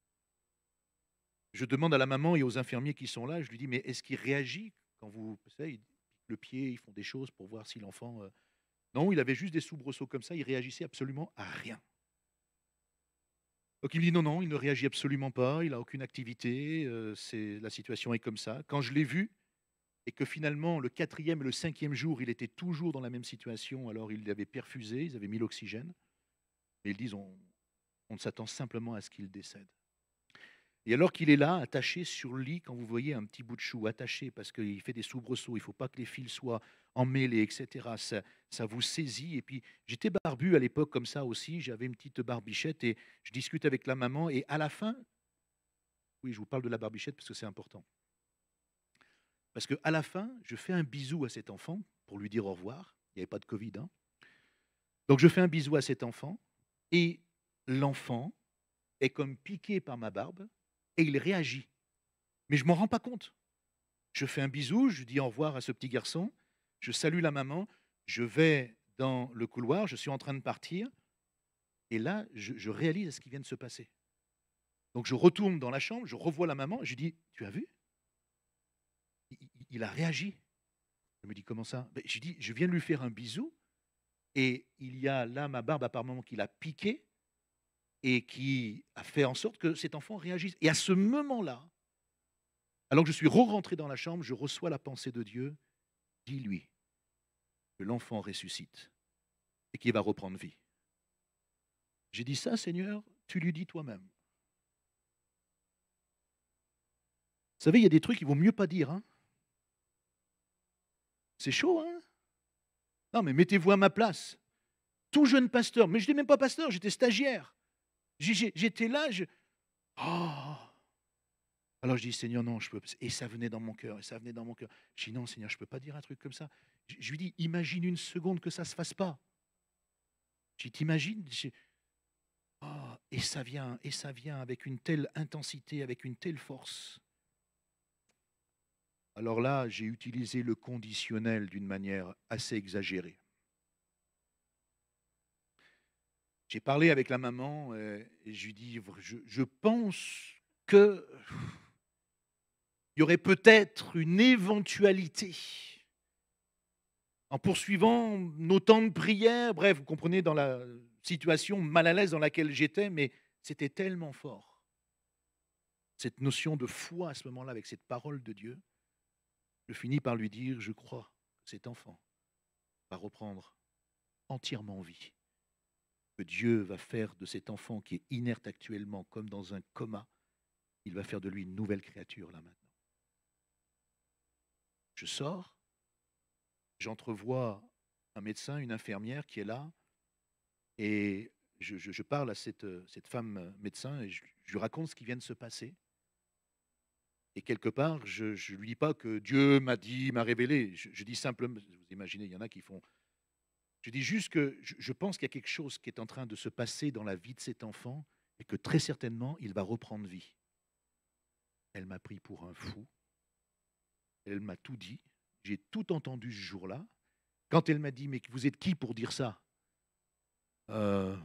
je demande à la maman et aux infirmiers qui sont là, je lui dis: «Mais est-ce qu'il réagit quand vous savez, ils piquent le pied, ils font des choses pour voir si l'enfant, Non, il avait juste des soubresauts comme ça, il réagissait absolument à rien. Donc il me dit: «Non, non, il ne réagit absolument pas, il a aucune activité, c'est la situation est comme ça». Quand je l'ai vu et que finalement le quatrième et le cinquième jour, il était toujours dans la même situation, alors ils l'avaient perfusé, ils avaient mis l'oxygène et ils disent: «On s'attend simplement à ce qu'il décède». Et alors qu'il est là, attaché sur le lit, quand vous voyez un petit bout de chou attaché parce qu'il fait des soubresauts, il ne faut pas que les fils soient emmêlés, et cetera, ça vous saisit. Et puis, j'étais barbu à l'époque comme ça aussi, j'avais une petite barbichette et je discute avec la maman et à la fin, oui, je vous parle de la barbichette parce que c'est important. Parce qu'à la fin, je fais un bisou à cet enfant pour lui dire au revoir. Il n'y avait pas de Covid, hein. Donc je fais un bisou à cet enfant et l'enfant est comme piqué par ma barbe et il réagit. Mais je ne m'en rends pas compte. Je fais un bisou, je dis au revoir à ce petit garçon, je salue la maman, je vais dans le couloir, je suis en train de partir, et là, je réalise ce qui vient de se passer. Donc je retourne dans la chambre, je revois la maman, et je dis: «Tu as vu? Il a réagi». Elle me dit: «Comment ça?» Ben, je dis: «Je viens de lui faire un bisou, et il y a là ma barbe apparemment qui l'a piqué, et qui a fait en sorte que cet enfant réagisse». Et à ce moment-là, alors que je suis re-rentré dans la chambre, je reçois la pensée de Dieu: «Dis-lui que l'enfant ressuscite et qu'il va reprendre vie». J'ai dit: «Ça, Seigneur, tu lui dis toi-même». Vous savez, il y a des trucs qu'il vaut mieux pas dire, hein. C'est chaud, hein? Non, mais mettez-vous à ma place. Tout jeune pasteur, mais je n'étais même pas pasteur, j'étais stagiaire. J'étais là, oh! Alors je dis: «Seigneur, non, je peux», et ça venait dans mon cœur et ça venait dans mon cœur. Je dis: «Non, Seigneur, je ne peux pas dire un truc comme ça». Je lui dis: «Imagine une seconde que ça ne se fasse pas». Je dis: «Tu oh, et ça vient avec une telle intensité, avec une telle force. Alors là, j'ai utilisé le conditionnel d'une manière assez exagérée. J'ai parlé avec la maman et je lui dis: Je pense que il y aurait peut-être une éventualité en poursuivant nos temps de prière». Bref, vous comprenez dans la situation mal à l'aise dans laquelle j'étais, mais c'était tellement fort. Cette notion de foi à ce moment-là, avec cette parole de Dieu, je finis par lui dire: «Je crois que cet enfant va reprendre entièrement vie, que Dieu va faire de cet enfant qui est inerte actuellement comme dans un coma, il va faire de lui une nouvelle créature là maintenant». Je sors, j'entrevois un médecin, une infirmière qui est là, Et je parle à cette femme médecin et je lui raconte ce qui vient de se passer. Et quelque part, je ne lui dis pas que Dieu m'a dit, m'a révélé. Je dis simplement, vous imaginez, il y en a qui font. Je dis juste que je pense qu'il y a quelque chose qui est en train de se passer dans la vie de cet enfant et que très certainement, il va reprendre vie. Elle m'a pris pour un fou. Elle m'a tout dit. J'ai tout entendu ce jour-là. Quand elle m'a dit, mais vous êtes qui pour dire ça? Je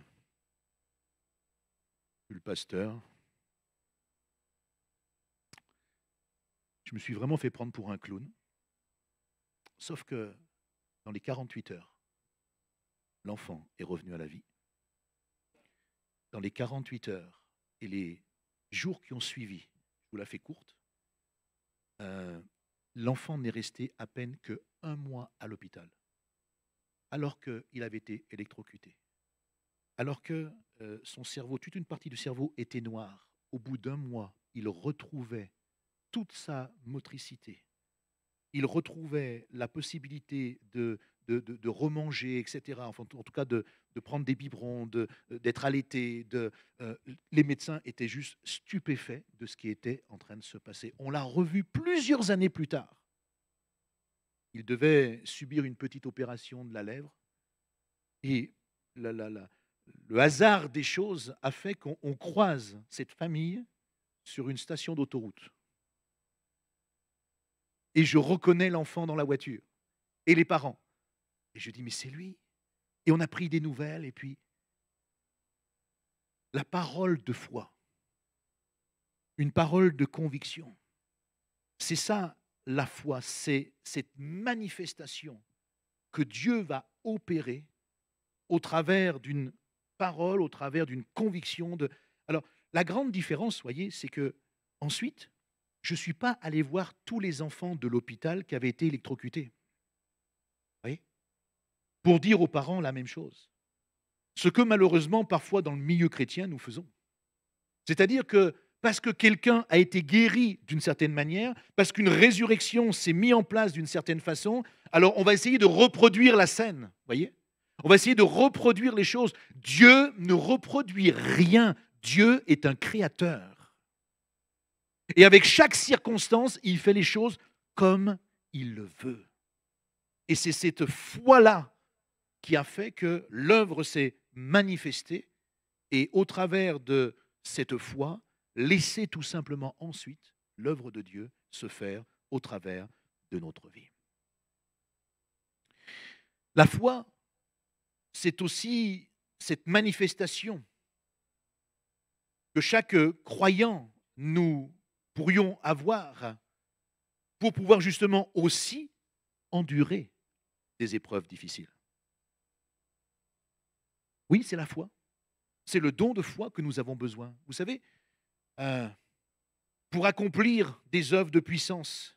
suis le pasteur. Je me suis vraiment fait prendre pour un clown. Sauf que dans les 48 heures, l'enfant est revenu à la vie. Dans les 48 heures et les jours qui ont suivi, je vous la fais courte, l'enfant n'est resté à peine que 1 mois à l'hôpital, alors qu'il avait été électrocuté, alors que son cerveau, toute une partie du cerveau était noire. Au bout d'1 mois, il retrouvait toute sa motricité. Il retrouvait la possibilité de remanger, etc. Enfin, en tout cas, de prendre des biberons, d'être allaité. Les médecins étaient juste stupéfaits de ce qui était en train de se passer. On l'a revu plusieurs années plus tard. Il devait subir une petite opération de la lèvre. Et le hasard des choses a fait qu'on croise cette famille sur une station d'autoroute. Et je reconnais l'enfant dans la voiture et les parents. Et je dis, mais c'est lui. Et on a pris des nouvelles. Et puis, la parole de foi, une parole de conviction, c'est ça la foi, c'est cette manifestation que Dieu va opérer au travers d'une parole, au travers d'une conviction. Alors, la grande différence, voyez, c'est que ensuite, je ne suis pas allé voir tous les enfants de l'hôpital qui avaient été électrocutés. Vous voyez? Pour dire aux parents la même chose. Ce que malheureusement, parfois dans le milieu chrétien, nous faisons. C'est-à-dire que parce que quelqu'un a été guéri d'une certaine manière, parce qu'une résurrection s'est mise en place d'une certaine façon, alors on va essayer de reproduire la scène. Vous voyez? On va essayer de reproduire les choses. Dieu ne reproduit rien. Dieu est un créateur. Et avec chaque circonstance, il fait les choses comme il le veut. Et c'est cette foi-là qui a fait que l'œuvre s'est manifestée et au travers de cette foi, laisser tout simplement ensuite l'œuvre de Dieu se faire au travers de notre vie. La foi, c'est aussi cette manifestation que chaque croyant nous pourrions avoir pour pouvoir justement aussi endurer des épreuves difficiles. Oui, c'est la foi. C'est le don de foi que nous avons besoin. Vous savez, pour accomplir des œuvres de puissance,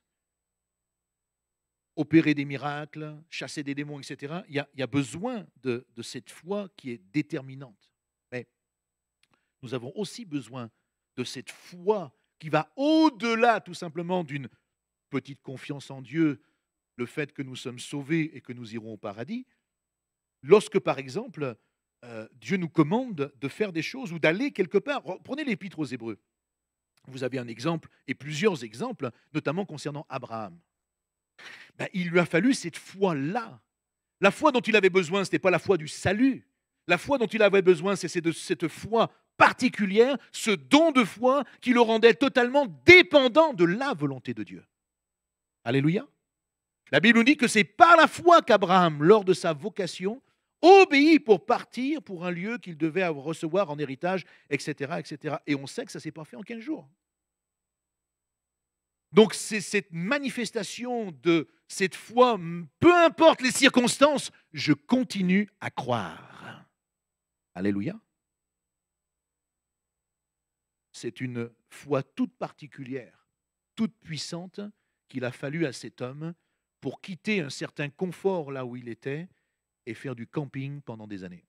opérer des miracles, chasser des démons, etc., il y a besoin de cette foi qui est déterminante. Mais nous avons aussi besoin de cette foi qui va au-delà tout simplement d'une petite confiance en Dieu, le fait que nous sommes sauvés et que nous irons au paradis. Lorsque, par exemple, Dieu nous commande de faire des choses ou d'aller quelque part. Prenez l'Épître aux Hébreux. Vous avez un exemple et plusieurs exemples, notamment concernant Abraham. Il lui a fallu cette foi-là. La foi dont il avait besoin, ce n'était pas la foi du salut. La foi dont il avait besoin, c'est cette foi particulière, ce don de foi qui le rendait totalement dépendant de la volonté de Dieu. Alléluia. La Bible nous dit que c'est par la foi qu'Abraham, lors de sa vocation, obéit pour partir pour un lieu qu'il devait recevoir en héritage, etc., etc. Et on sait que ça ne s'est pas fait en 15 jours. Donc c'est cette manifestation de cette foi, peu importe les circonstances, je continue à croire. Alléluia. C'est une foi toute particulière, toute puissante qu'il a fallu à cet homme pour quitter un certain confort là où il était et faire du camping pendant des années.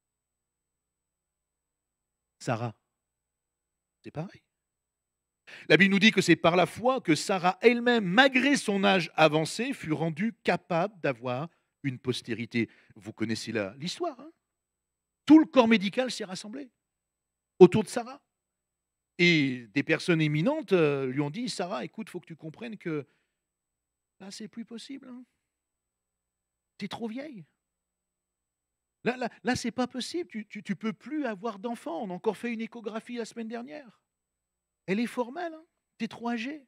Sarah, c'est pareil. La Bible nous dit que c'est par la foi que Sarah elle-même, malgré son âge avancé, fut rendue capable d'avoir une postérité. Vous connaissez l'histoire, hein? Tout le corps médical s'est rassemblé autour de Sarah. Et des personnes éminentes lui ont dit, Sarah, écoute, il faut que tu comprennes que là, c'est plus possible. Hein. Tu es trop vieille. Là c'est pas possible. Tu peux plus avoir d'enfant. On a encore fait une échographie la semaine dernière. Elle est formelle. Hein. Tu es trop âgé.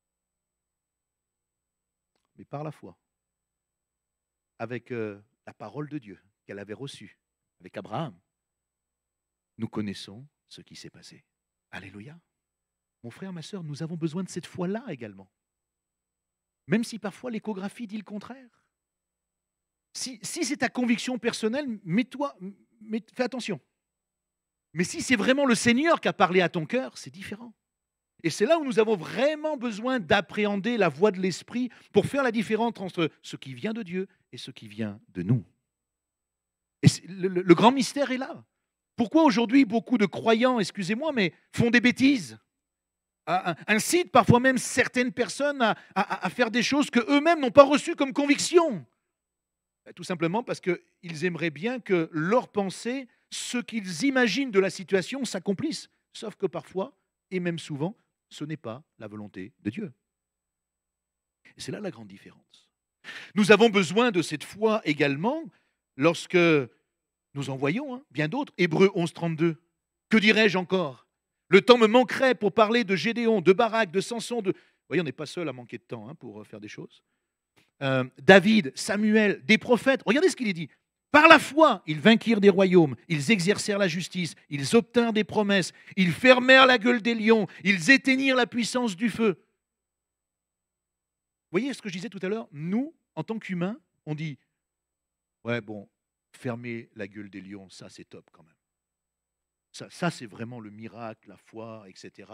Mais par la foi, avec la parole de Dieu qu'elle avait reçue, avec Abraham, nous connaissons ce qui s'est passé. Alléluia. Mon frère, ma sœur, nous avons besoin de cette foi-là également. Même si parfois l'échographie dit le contraire. Si c'est ta conviction personnelle, fais attention. Mais si c'est vraiment le Seigneur qui a parlé à ton cœur, c'est différent. Et c'est là où nous avons vraiment besoin d'appréhender la voix de l'Esprit pour faire la différence entre ce qui vient de Dieu et ce qui vient de nous. Et le grand mystère est là. Pourquoi aujourd'hui beaucoup de croyants, excusez-moi, mais font des bêtises, incitent parfois même certaines personnes à faire des choses qu'eux-mêmes n'ont pas reçues comme conviction? Tout simplement parce qu'ils aimeraient bien que leurs pensées, ce qu'ils imaginent de la situation, s'accomplissent. Sauf que parfois, et même souvent, ce n'est pas la volonté de Dieu. Et c'est là la grande différence. Nous avons besoin de cette foi également lorsque nous en voyons bien d'autres. Hébreux 11, 32. Que dirais-je encore? Le temps me manquerait pour parler de Gédéon, de Barak, de Samson. Vous voyez, on n'est pas seul à manquer de temps pour faire des choses. David, Samuel, des prophètes. Regardez ce qu'il est dit. Par la foi, ils vainquirent des royaumes, ils exercèrent la justice, ils obtinrent des promesses, ils fermèrent la gueule des lions, ils éteignirent la puissance du feu. Vous voyez ce que je disais tout à l'heure? Nous, en tant qu'humains, on dit, ouais bon, fermer la gueule des lions, ça c'est top quand même. Ça c'est vraiment le miracle, la foi, etc.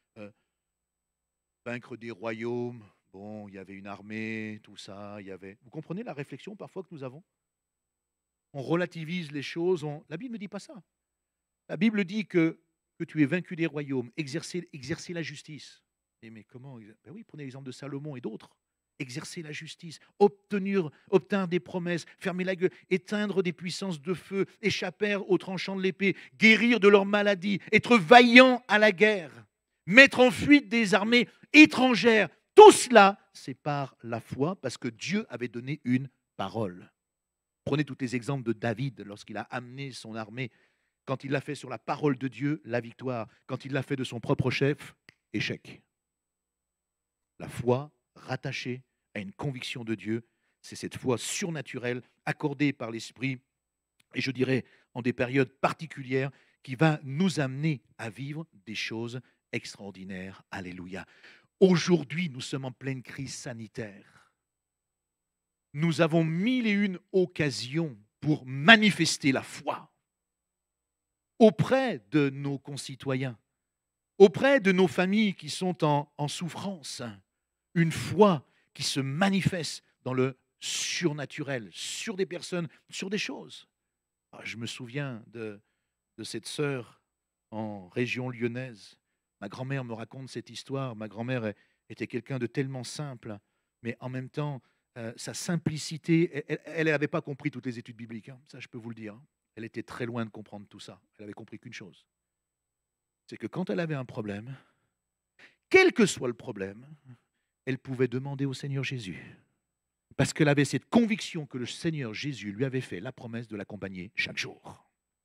Vaincre des royaumes, bon, il y avait une armée, tout ça, il y avait... Vous comprenez la réflexion parfois que nous avons? On relativise les choses. La Bible ne dit pas ça. La Bible dit que tu es vaincu des royaumes, exercer la justice. Mais comment? Ben oui, prenez l'exemple de Salomon et d'autres. Exercer la justice, obtenir des promesses, fermer la gueule, éteindre des puissances de feu, échapper aux tranchants de l'épée, guérir de leurs maladies, être vaillant à la guerre, mettre en fuite des armées étrangères. Tout cela, c'est par la foi, parce que Dieu avait donné une parole. Prenez tous les exemples de David lorsqu'il a amené son armée. Quand il l'a fait sur la parole de Dieu, la victoire. Quand il l'a fait de son propre chef, échec. La foi rattachée à une conviction de Dieu, c'est cette foi surnaturelle accordée par l'Esprit, et je dirais en des périodes particulières, qui va nous amener à vivre des choses extraordinaires. Alléluia. Aujourd'hui, nous sommes en pleine crise sanitaire. Nous avons 1001 occasions pour manifester la foi auprès de nos concitoyens, auprès de nos familles qui sont en souffrance. Une foi qui se manifeste dans le surnaturel, sur des personnes, sur des choses. Je me souviens de cette sœur en région lyonnaise. Ma grand-mère me raconte cette histoire. Ma grand-mère était quelqu'un de tellement simple, mais en même temps, sa simplicité, elle n'avait pas compris toutes les études bibliques, ça je peux vous le dire. Elle était très loin de comprendre tout ça. Elle avait compris qu'une chose, c'est que quand elle avait un problème, quel que soit le problème, elle pouvait demander au Seigneur Jésus. Parce qu'elle avait cette conviction que le Seigneur Jésus lui avait fait la promesse de l'accompagner chaque jour.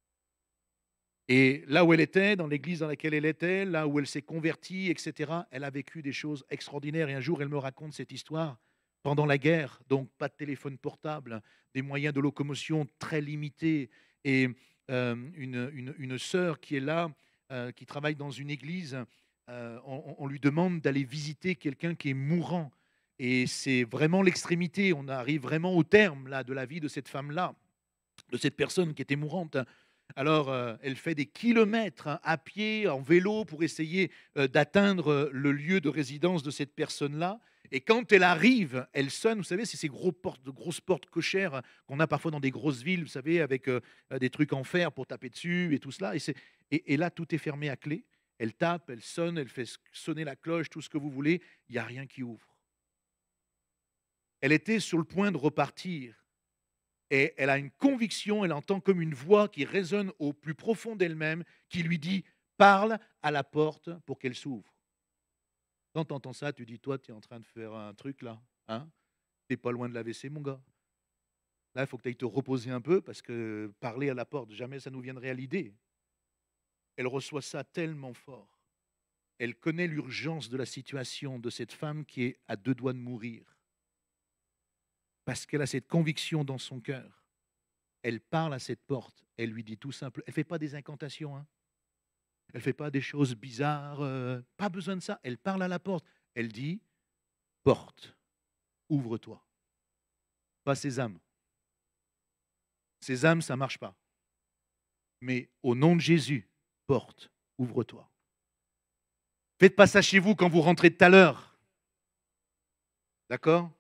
Et là où elle était, dans l'église dans laquelle elle était, là où elle s'est convertie, etc., elle a vécu des choses extraordinaires. Et un jour, elle me raconte cette histoire. Pendant la guerre, donc pas de téléphone portable, des moyens de locomotion très limités, et une sœur qui est là, qui travaille dans une église, on lui demande d'aller visiter quelqu'un qui est mourant. Et c'est vraiment l'extrémité, on arrive vraiment au terme là, de la vie de cette femme-là, de cette personne qui était mourante. Alors, elle fait des kilomètres à pied, en vélo, pour essayer d'atteindre le lieu de résidence de cette personne-là. Et quand elle arrive, elle sonne, vous savez, c'est ces grosses portes cochères qu'on a parfois dans des grosses villes, vous savez, avec des trucs en fer pour taper dessus et tout cela. Et là, tout est fermé à clé. Elle tape, elle sonne, elle fait sonner la cloche, tout ce que vous voulez. Il n'y a rien qui ouvre. Elle était sur le point de repartir. Et elle a une conviction, elle entend comme une voix qui résonne au plus profond d'elle-même, qui lui dit, parle à la porte pour qu'elle s'ouvre. Quand tu entends ça, tu dis, toi, tu es en train de faire un truc là, hein? Tu n'es pas loin de la WC, mon gars. Là, il faut que tu ailles te reposer un peu parce que parler à la porte, jamais ça nous viendrait à l'idée. Elle reçoit ça tellement fort. Elle connaît l'urgence de la situation de cette femme qui est à deux doigts de mourir. Parce qu'elle a cette conviction dans son cœur. Elle parle à cette porte. Elle lui dit tout simple. Elle ne fait pas des incantations. Hein. Elle ne fait pas des choses bizarres. Pas besoin de ça. Elle parle à la porte. Elle dit, porte, ouvre-toi. Pas sésame. Sésame, ça ne marche pas. Mais au nom de Jésus, porte, ouvre-toi. Faites pas ça chez vous quand vous rentrez tout à l'heure. D'accord?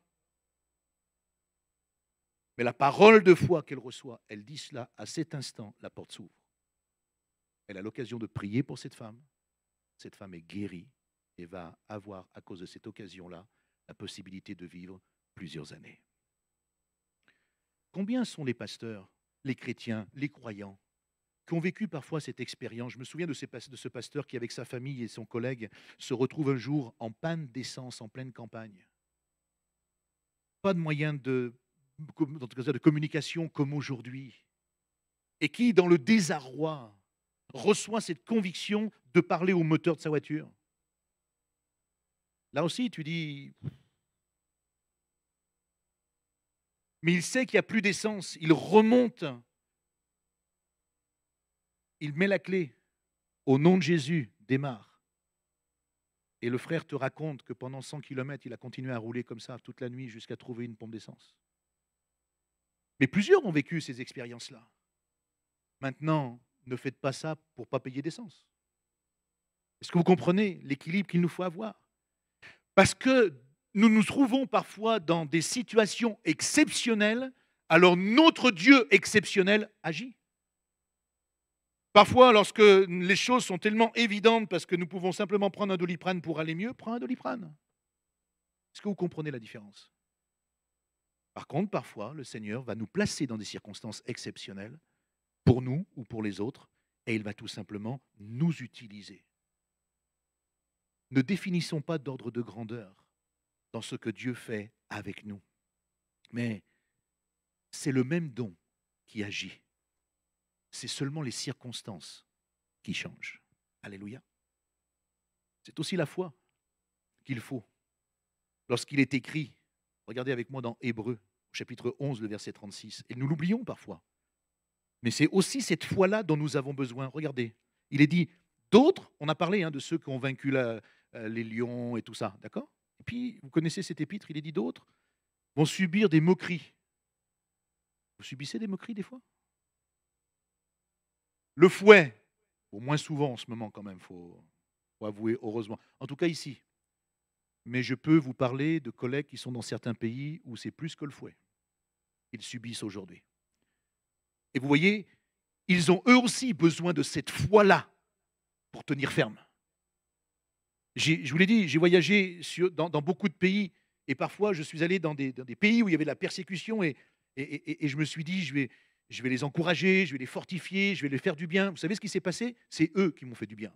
Mais la parole de foi qu'elle reçoit, elle dit cela à cet instant, la porte s'ouvre. Elle a l'occasion de prier pour cette femme. Cette femme est guérie et va avoir, à cause de cette occasion-là, la possibilité de vivre plusieurs années. Combien sont les pasteurs, les chrétiens, les croyants qui ont vécu parfois cette expérience? Je me souviens de ce pasteur qui, avec sa famille et son collègue, se retrouve un jour en panne d'essence en pleine campagne. Pas de moyens de communication comme aujourd'hui. Et qui, dans le désarroi, reçoit cette conviction de parler au moteur de sa voiture. Là aussi, tu dis... Mais il sait qu'il n'y a plus d'essence. Il remonte. Il met la clé. Au nom de Jésus, démarre. Et le frère te raconte que pendant 100 km, il a continué à rouler comme ça toute la nuit jusqu'à trouver une pompe d'essence. Mais plusieurs ont vécu ces expériences-là. Maintenant, ne faites pas ça pour ne pas payer d'essence. Est-ce que vous comprenez l'équilibre qu'il nous faut avoir? Parce que nous nous trouvons parfois dans des situations exceptionnelles, alors notre Dieu exceptionnel agit. Parfois, lorsque les choses sont tellement évidentes parce que nous pouvons simplement prendre un Doliprane pour aller mieux, prends un Doliprane. Est-ce que vous comprenez la différence? Par contre, parfois, le Seigneur va nous placer dans des circonstances exceptionnelles pour nous ou pour les autres, et il va tout simplement nous utiliser. Ne définissons pas d'ordre de grandeur dans ce que Dieu fait avec nous, mais c'est le même don qui agit. C'est seulement les circonstances qui changent. Alléluia. C'est aussi la foi qu'il faut. Lorsqu'il est écrit, regardez avec moi dans Hébreux, chapitre 11, le verset 36, et nous l'oublions parfois. Mais c'est aussi cette foi-là dont nous avons besoin. Regardez, il est dit, d'autres, on a parlé de ceux qui ont vaincu les lions et tout ça, d'accord? Et puis, vous connaissez cet épître, il est dit, d'autres vont subir des moqueries. Vous subissez des moqueries des fois? Le fouet, au moins souvent en ce moment quand même, il faut avouer, heureusement. En tout cas ici. Mais je peux vous parler de collègues qui sont dans certains pays où c'est plus que le fouet qu'ils subissent aujourd'hui. Et vous voyez, ils ont eux aussi besoin de cette foi-là pour tenir ferme. Je vous l'ai dit, j'ai voyagé dans beaucoup de pays et parfois je suis allé dans des pays où il y avait de la persécution et je me suis dit, je vais les encourager, je vais les fortifier, je vais les faire du bien. Vous savez ce qui s'est passé? C'est eux qui m'ont fait du bien.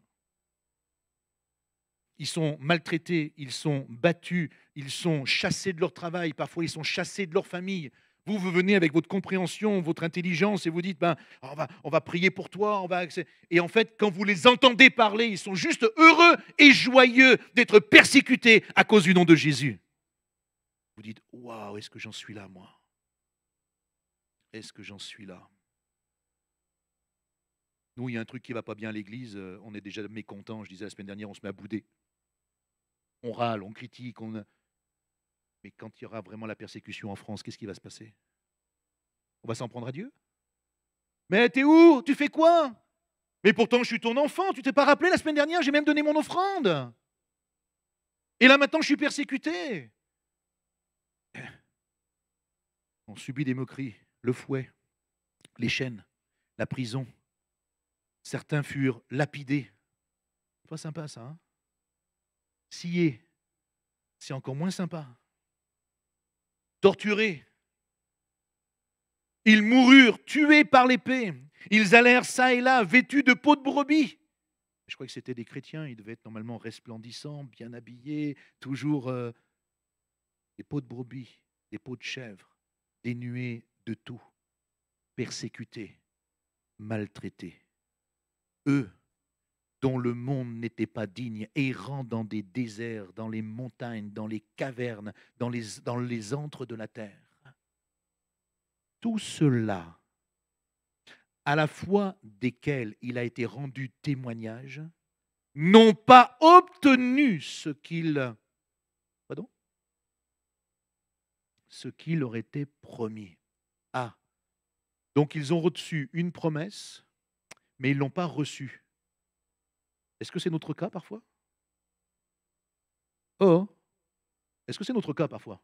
Ils sont maltraités, ils sont battus, ils sont chassés de leur travail, parfois ils sont chassés de leur famille. Vous venez avec votre compréhension, votre intelligence et vous dites, on va prier pour toi. Et en fait, quand vous les entendez parler, ils sont juste heureux et joyeux d'être persécutés à cause du nom de Jésus. Vous dites, waouh, est-ce que j'en suis là, moi? Est-ce que j'en suis là? Nous, il y a un truc qui ne va pas bien à l'église, on est déjà mécontents. Je disais la semaine dernière, on se met à bouder. On râle, on critique. Mais quand il y aura vraiment la persécution en France, qu'est-ce qui va se passer? On va s'en prendre à Dieu? Mais t'es où? Tu fais quoi? Mais pourtant, je suis ton enfant. Tu t'es pas rappelé la semaine dernière? J'ai même donné mon offrande. Et là, maintenant, je suis persécuté. On subit des moqueries, le fouet, les chaînes, la prison. Certains furent lapidés. C'est pas sympa, ça, hein? Sciés. C'est encore moins sympa. Torturés. Ils moururent tués par l'épée. Ils allèrent ça et là, vêtus de peaux de brebis. Je crois que c'était des chrétiens, ils devaient être normalement resplendissants, bien habillés, toujours des peaux de brebis, des peaux de chèvre, dénués de tout, persécutés, maltraités. Eux, dont le monde n'était pas digne, errant dans des déserts, dans les montagnes, dans les cavernes, dans les antres de la terre. Tout cela, à la fois desquels il a été rendu témoignage, n'ont pas obtenu ce qu'il leur était promis. Ah, donc ils ont reçu une promesse, mais ils ne l'ont pas reçue. Est-ce que c'est notre cas parfois? Oh, est-ce que c'est notre cas parfois?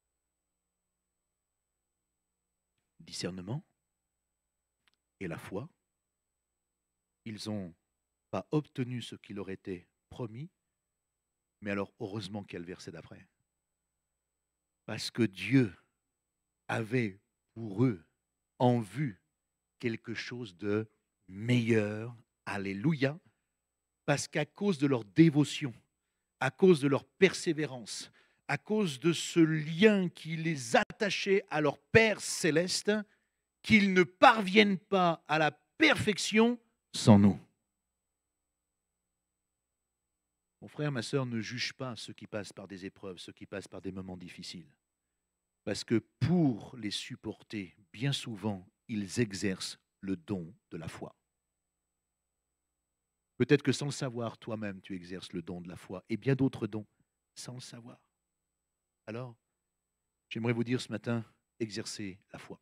Discernement et la foi, ils n'ont pas obtenu ce qui leur était promis, mais alors heureusement qu'il y a le verset d'après. Parce que Dieu avait pour eux en vue quelque chose de meilleur. Alléluia. Parce qu'à cause de leur dévotion, à cause de leur persévérance, à cause de ce lien qui les attachait à leur Père céleste, qu'ils ne parviennent pas à la perfection sans nous. Mon frère, ma sœur, ne juge pas ceux qui passent par des épreuves, ceux qui passent par des moments difficiles. Parce que pour les supporter, bien souvent, ils exercent le don de la foi. Peut-être que sans le savoir, toi-même, tu exerces le don de la foi et bien d'autres dons sans le savoir. Alors, j'aimerais vous dire ce matin, exercez la foi.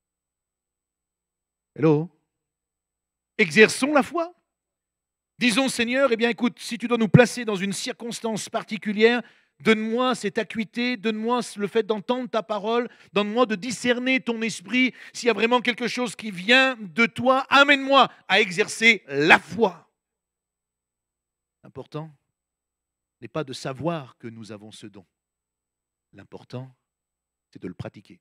Hello? Exerçons la foi. Disons, Seigneur, eh bien écoute, si tu dois nous placer dans une circonstance particulière, donne-moi cette acuité, donne-moi le fait d'entendre ta parole, donne-moi de discerner ton esprit. S'il y a vraiment quelque chose qui vient de toi, amène-moi à exercer la foi. L'important n'est pas de savoir que nous avons ce don. L'important, c'est de le pratiquer.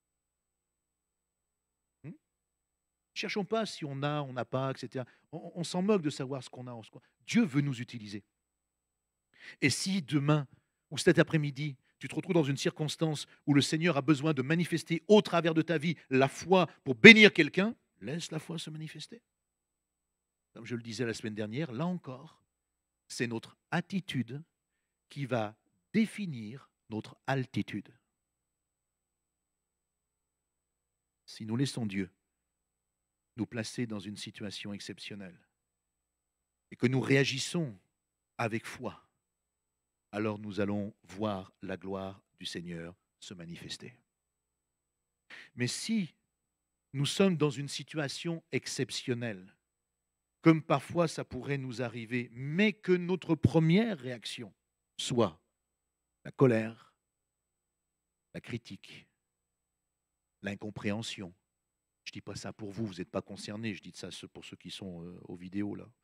Ne cherchons pas si on a, on n'a pas, etc. On s'en moque de savoir ce qu'on a. Dieu veut nous utiliser. Et si demain ou cet après-midi, tu te retrouves dans une circonstance où le Seigneur a besoin de manifester au travers de ta vie la foi pour bénir quelqu'un, laisse la foi se manifester. Comme je le disais la semaine dernière, là encore, c'est notre attitude qui va définir notre altitude. Si nous laissons Dieu nous placer dans une situation exceptionnelle et que nous réagissons avec foi, alors nous allons voir la gloire du Seigneur se manifester. Mais si nous sommes dans une situation exceptionnelle, comme parfois ça pourrait nous arriver, mais que notre première réaction soit la colère, la critique, l'incompréhension. Je ne dis pas ça pour vous, vous n'êtes pas concernés, je dis ça pour ceux qui sont aux vidéos là.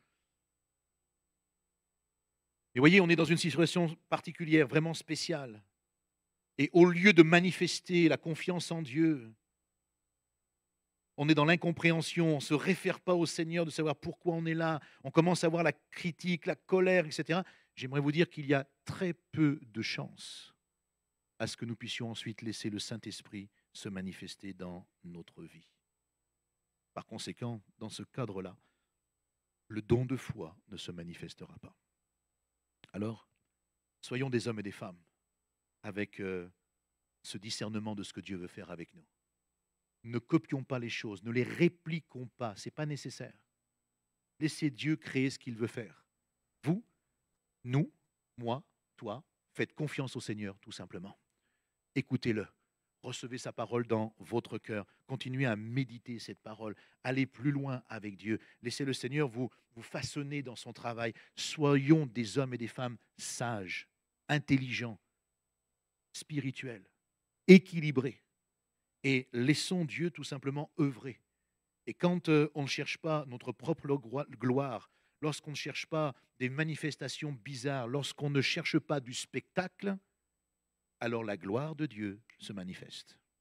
Et vous voyez, on est dans une situation particulière, vraiment spéciale. Et au lieu de manifester la confiance en Dieu, on est dans l'incompréhension, on ne se réfère pas au Seigneur de savoir pourquoi on est là, on commence à voir la critique, la colère, etc. J'aimerais vous dire qu'il y a très peu de chances à ce que nous puissions ensuite laisser le Saint-Esprit se manifester dans notre vie. Par conséquent, dans ce cadre-là, le don de foi ne se manifestera pas. Alors, soyons des hommes et des femmes avec ce discernement de ce que Dieu veut faire avec nous. Ne copions pas les choses, ne les répliquons pas, ce n'est pas nécessaire. Laissez Dieu créer ce qu'il veut faire. Vous, nous, moi, toi, faites confiance au Seigneur tout simplement. Écoutez-le, recevez sa parole dans votre cœur, continuez à méditer cette parole, allez plus loin avec Dieu, laissez le Seigneur vous façonner dans son travail. Soyons des hommes et des femmes sages, intelligents, spirituels, équilibrés. Et laissons Dieu tout simplement œuvrer. Et quand on ne cherche pas notre propre gloire, lorsqu'on ne cherche pas des manifestations bizarres, lorsqu'on ne cherche pas du spectacle, alors la gloire de Dieu se manifeste.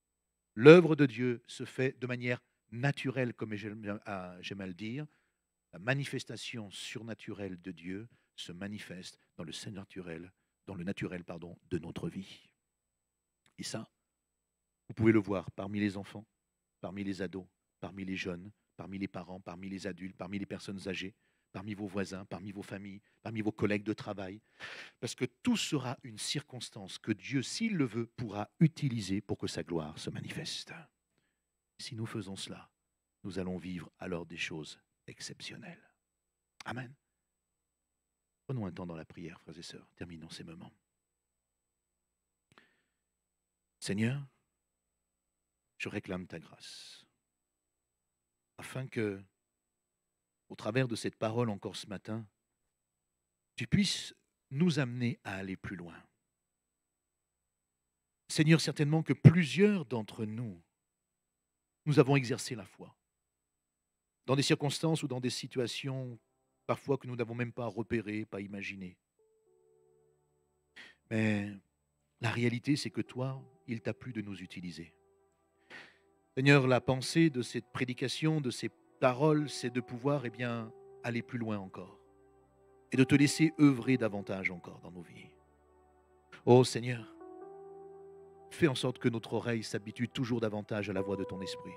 L'œuvre de Dieu se fait de manière naturelle, comme j'aime à le dire. La manifestation surnaturelle de Dieu se manifeste dans le surnaturel, de notre vie. Et ça, vous pouvez le voir parmi les enfants, parmi les ados, parmi les jeunes, parmi les parents, parmi les adultes, parmi les personnes âgées, parmi vos voisins, parmi vos familles, parmi vos collègues de travail. Parce que tout sera une circonstance que Dieu, s'il le veut, pourra utiliser pour que sa gloire se manifeste. Si nous faisons cela, nous allons vivre alors des choses exceptionnelles. Amen. Prenons un temps dans la prière, frères et sœurs. Terminons ces moments. Seigneur, je réclame ta grâce, afin que, au travers de cette parole encore ce matin, tu puisses nous amener à aller plus loin. Seigneur, certainement que plusieurs d'entre nous, nous avons exercé la foi, dans des circonstances ou dans des situations parfois que nous n'avons même pas repérées, pas imaginées. Mais la réalité, c'est que toi, il t'a plu de nous utiliser. Seigneur, la pensée de cette prédication, de ces paroles, c'est de pouvoir aller plus loin encore et de te laisser œuvrer davantage encore dans nos vies. Oh Seigneur, fais en sorte que notre oreille s'habitue toujours davantage à la voix de ton esprit,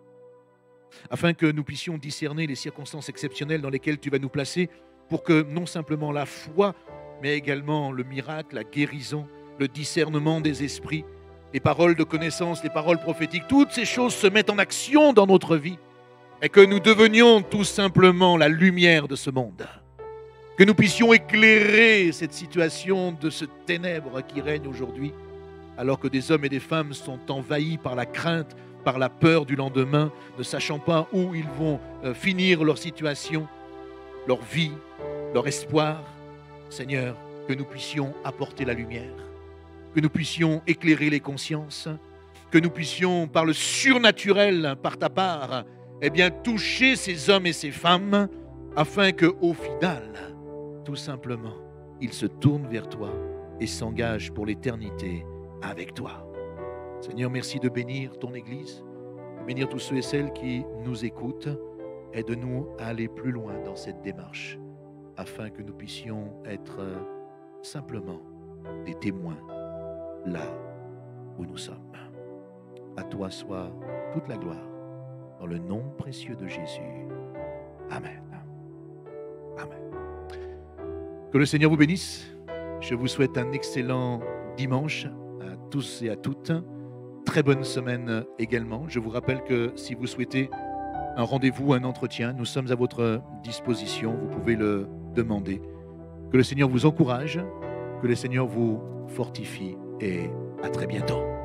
afin que nous puissions discerner les circonstances exceptionnelles dans lesquelles tu vas nous placer, pour que non simplement la foi, mais également le miracle, la guérison, le discernement des esprits, les paroles de connaissance, les paroles prophétiques, toutes ces choses se mettent en action dans notre vie et que nous devenions tout simplement la lumière de ce monde. Que nous puissions éclairer cette situation de ce ténèbre qui règne aujourd'hui, alors que des hommes et des femmes sont envahis par la crainte, par la peur du lendemain, ne sachant pas où ils vont finir leur situation, leur vie, leur espoir. Seigneur, que nous puissions apporter la lumière, que nous puissions éclairer les consciences, que nous puissions, par le surnaturel, par ta part, toucher ces hommes et ces femmes, afin qu'au final, tout simplement, ils se tournent vers toi et s'engagent pour l'éternité avec toi. Seigneur, merci de bénir ton Église, de bénir tous ceux et celles qui nous écoutent. Aide-nous à aller plus loin dans cette démarche, afin que nous puissions être simplement des témoins là où nous sommes. À toi soit toute la gloire, dans le nom précieux de Jésus. Amen. Amen. Que le Seigneur vous bénisse. Je vous souhaite un excellent dimanche à tous et à toutes. Très bonne semaine également. Je vous rappelle que si vous souhaitez un rendez-vous, un entretien, nous sommes à votre disposition. Vous pouvez le demander. Que le Seigneur vous encourage, que le Seigneur vous fortifie et à très bientôt.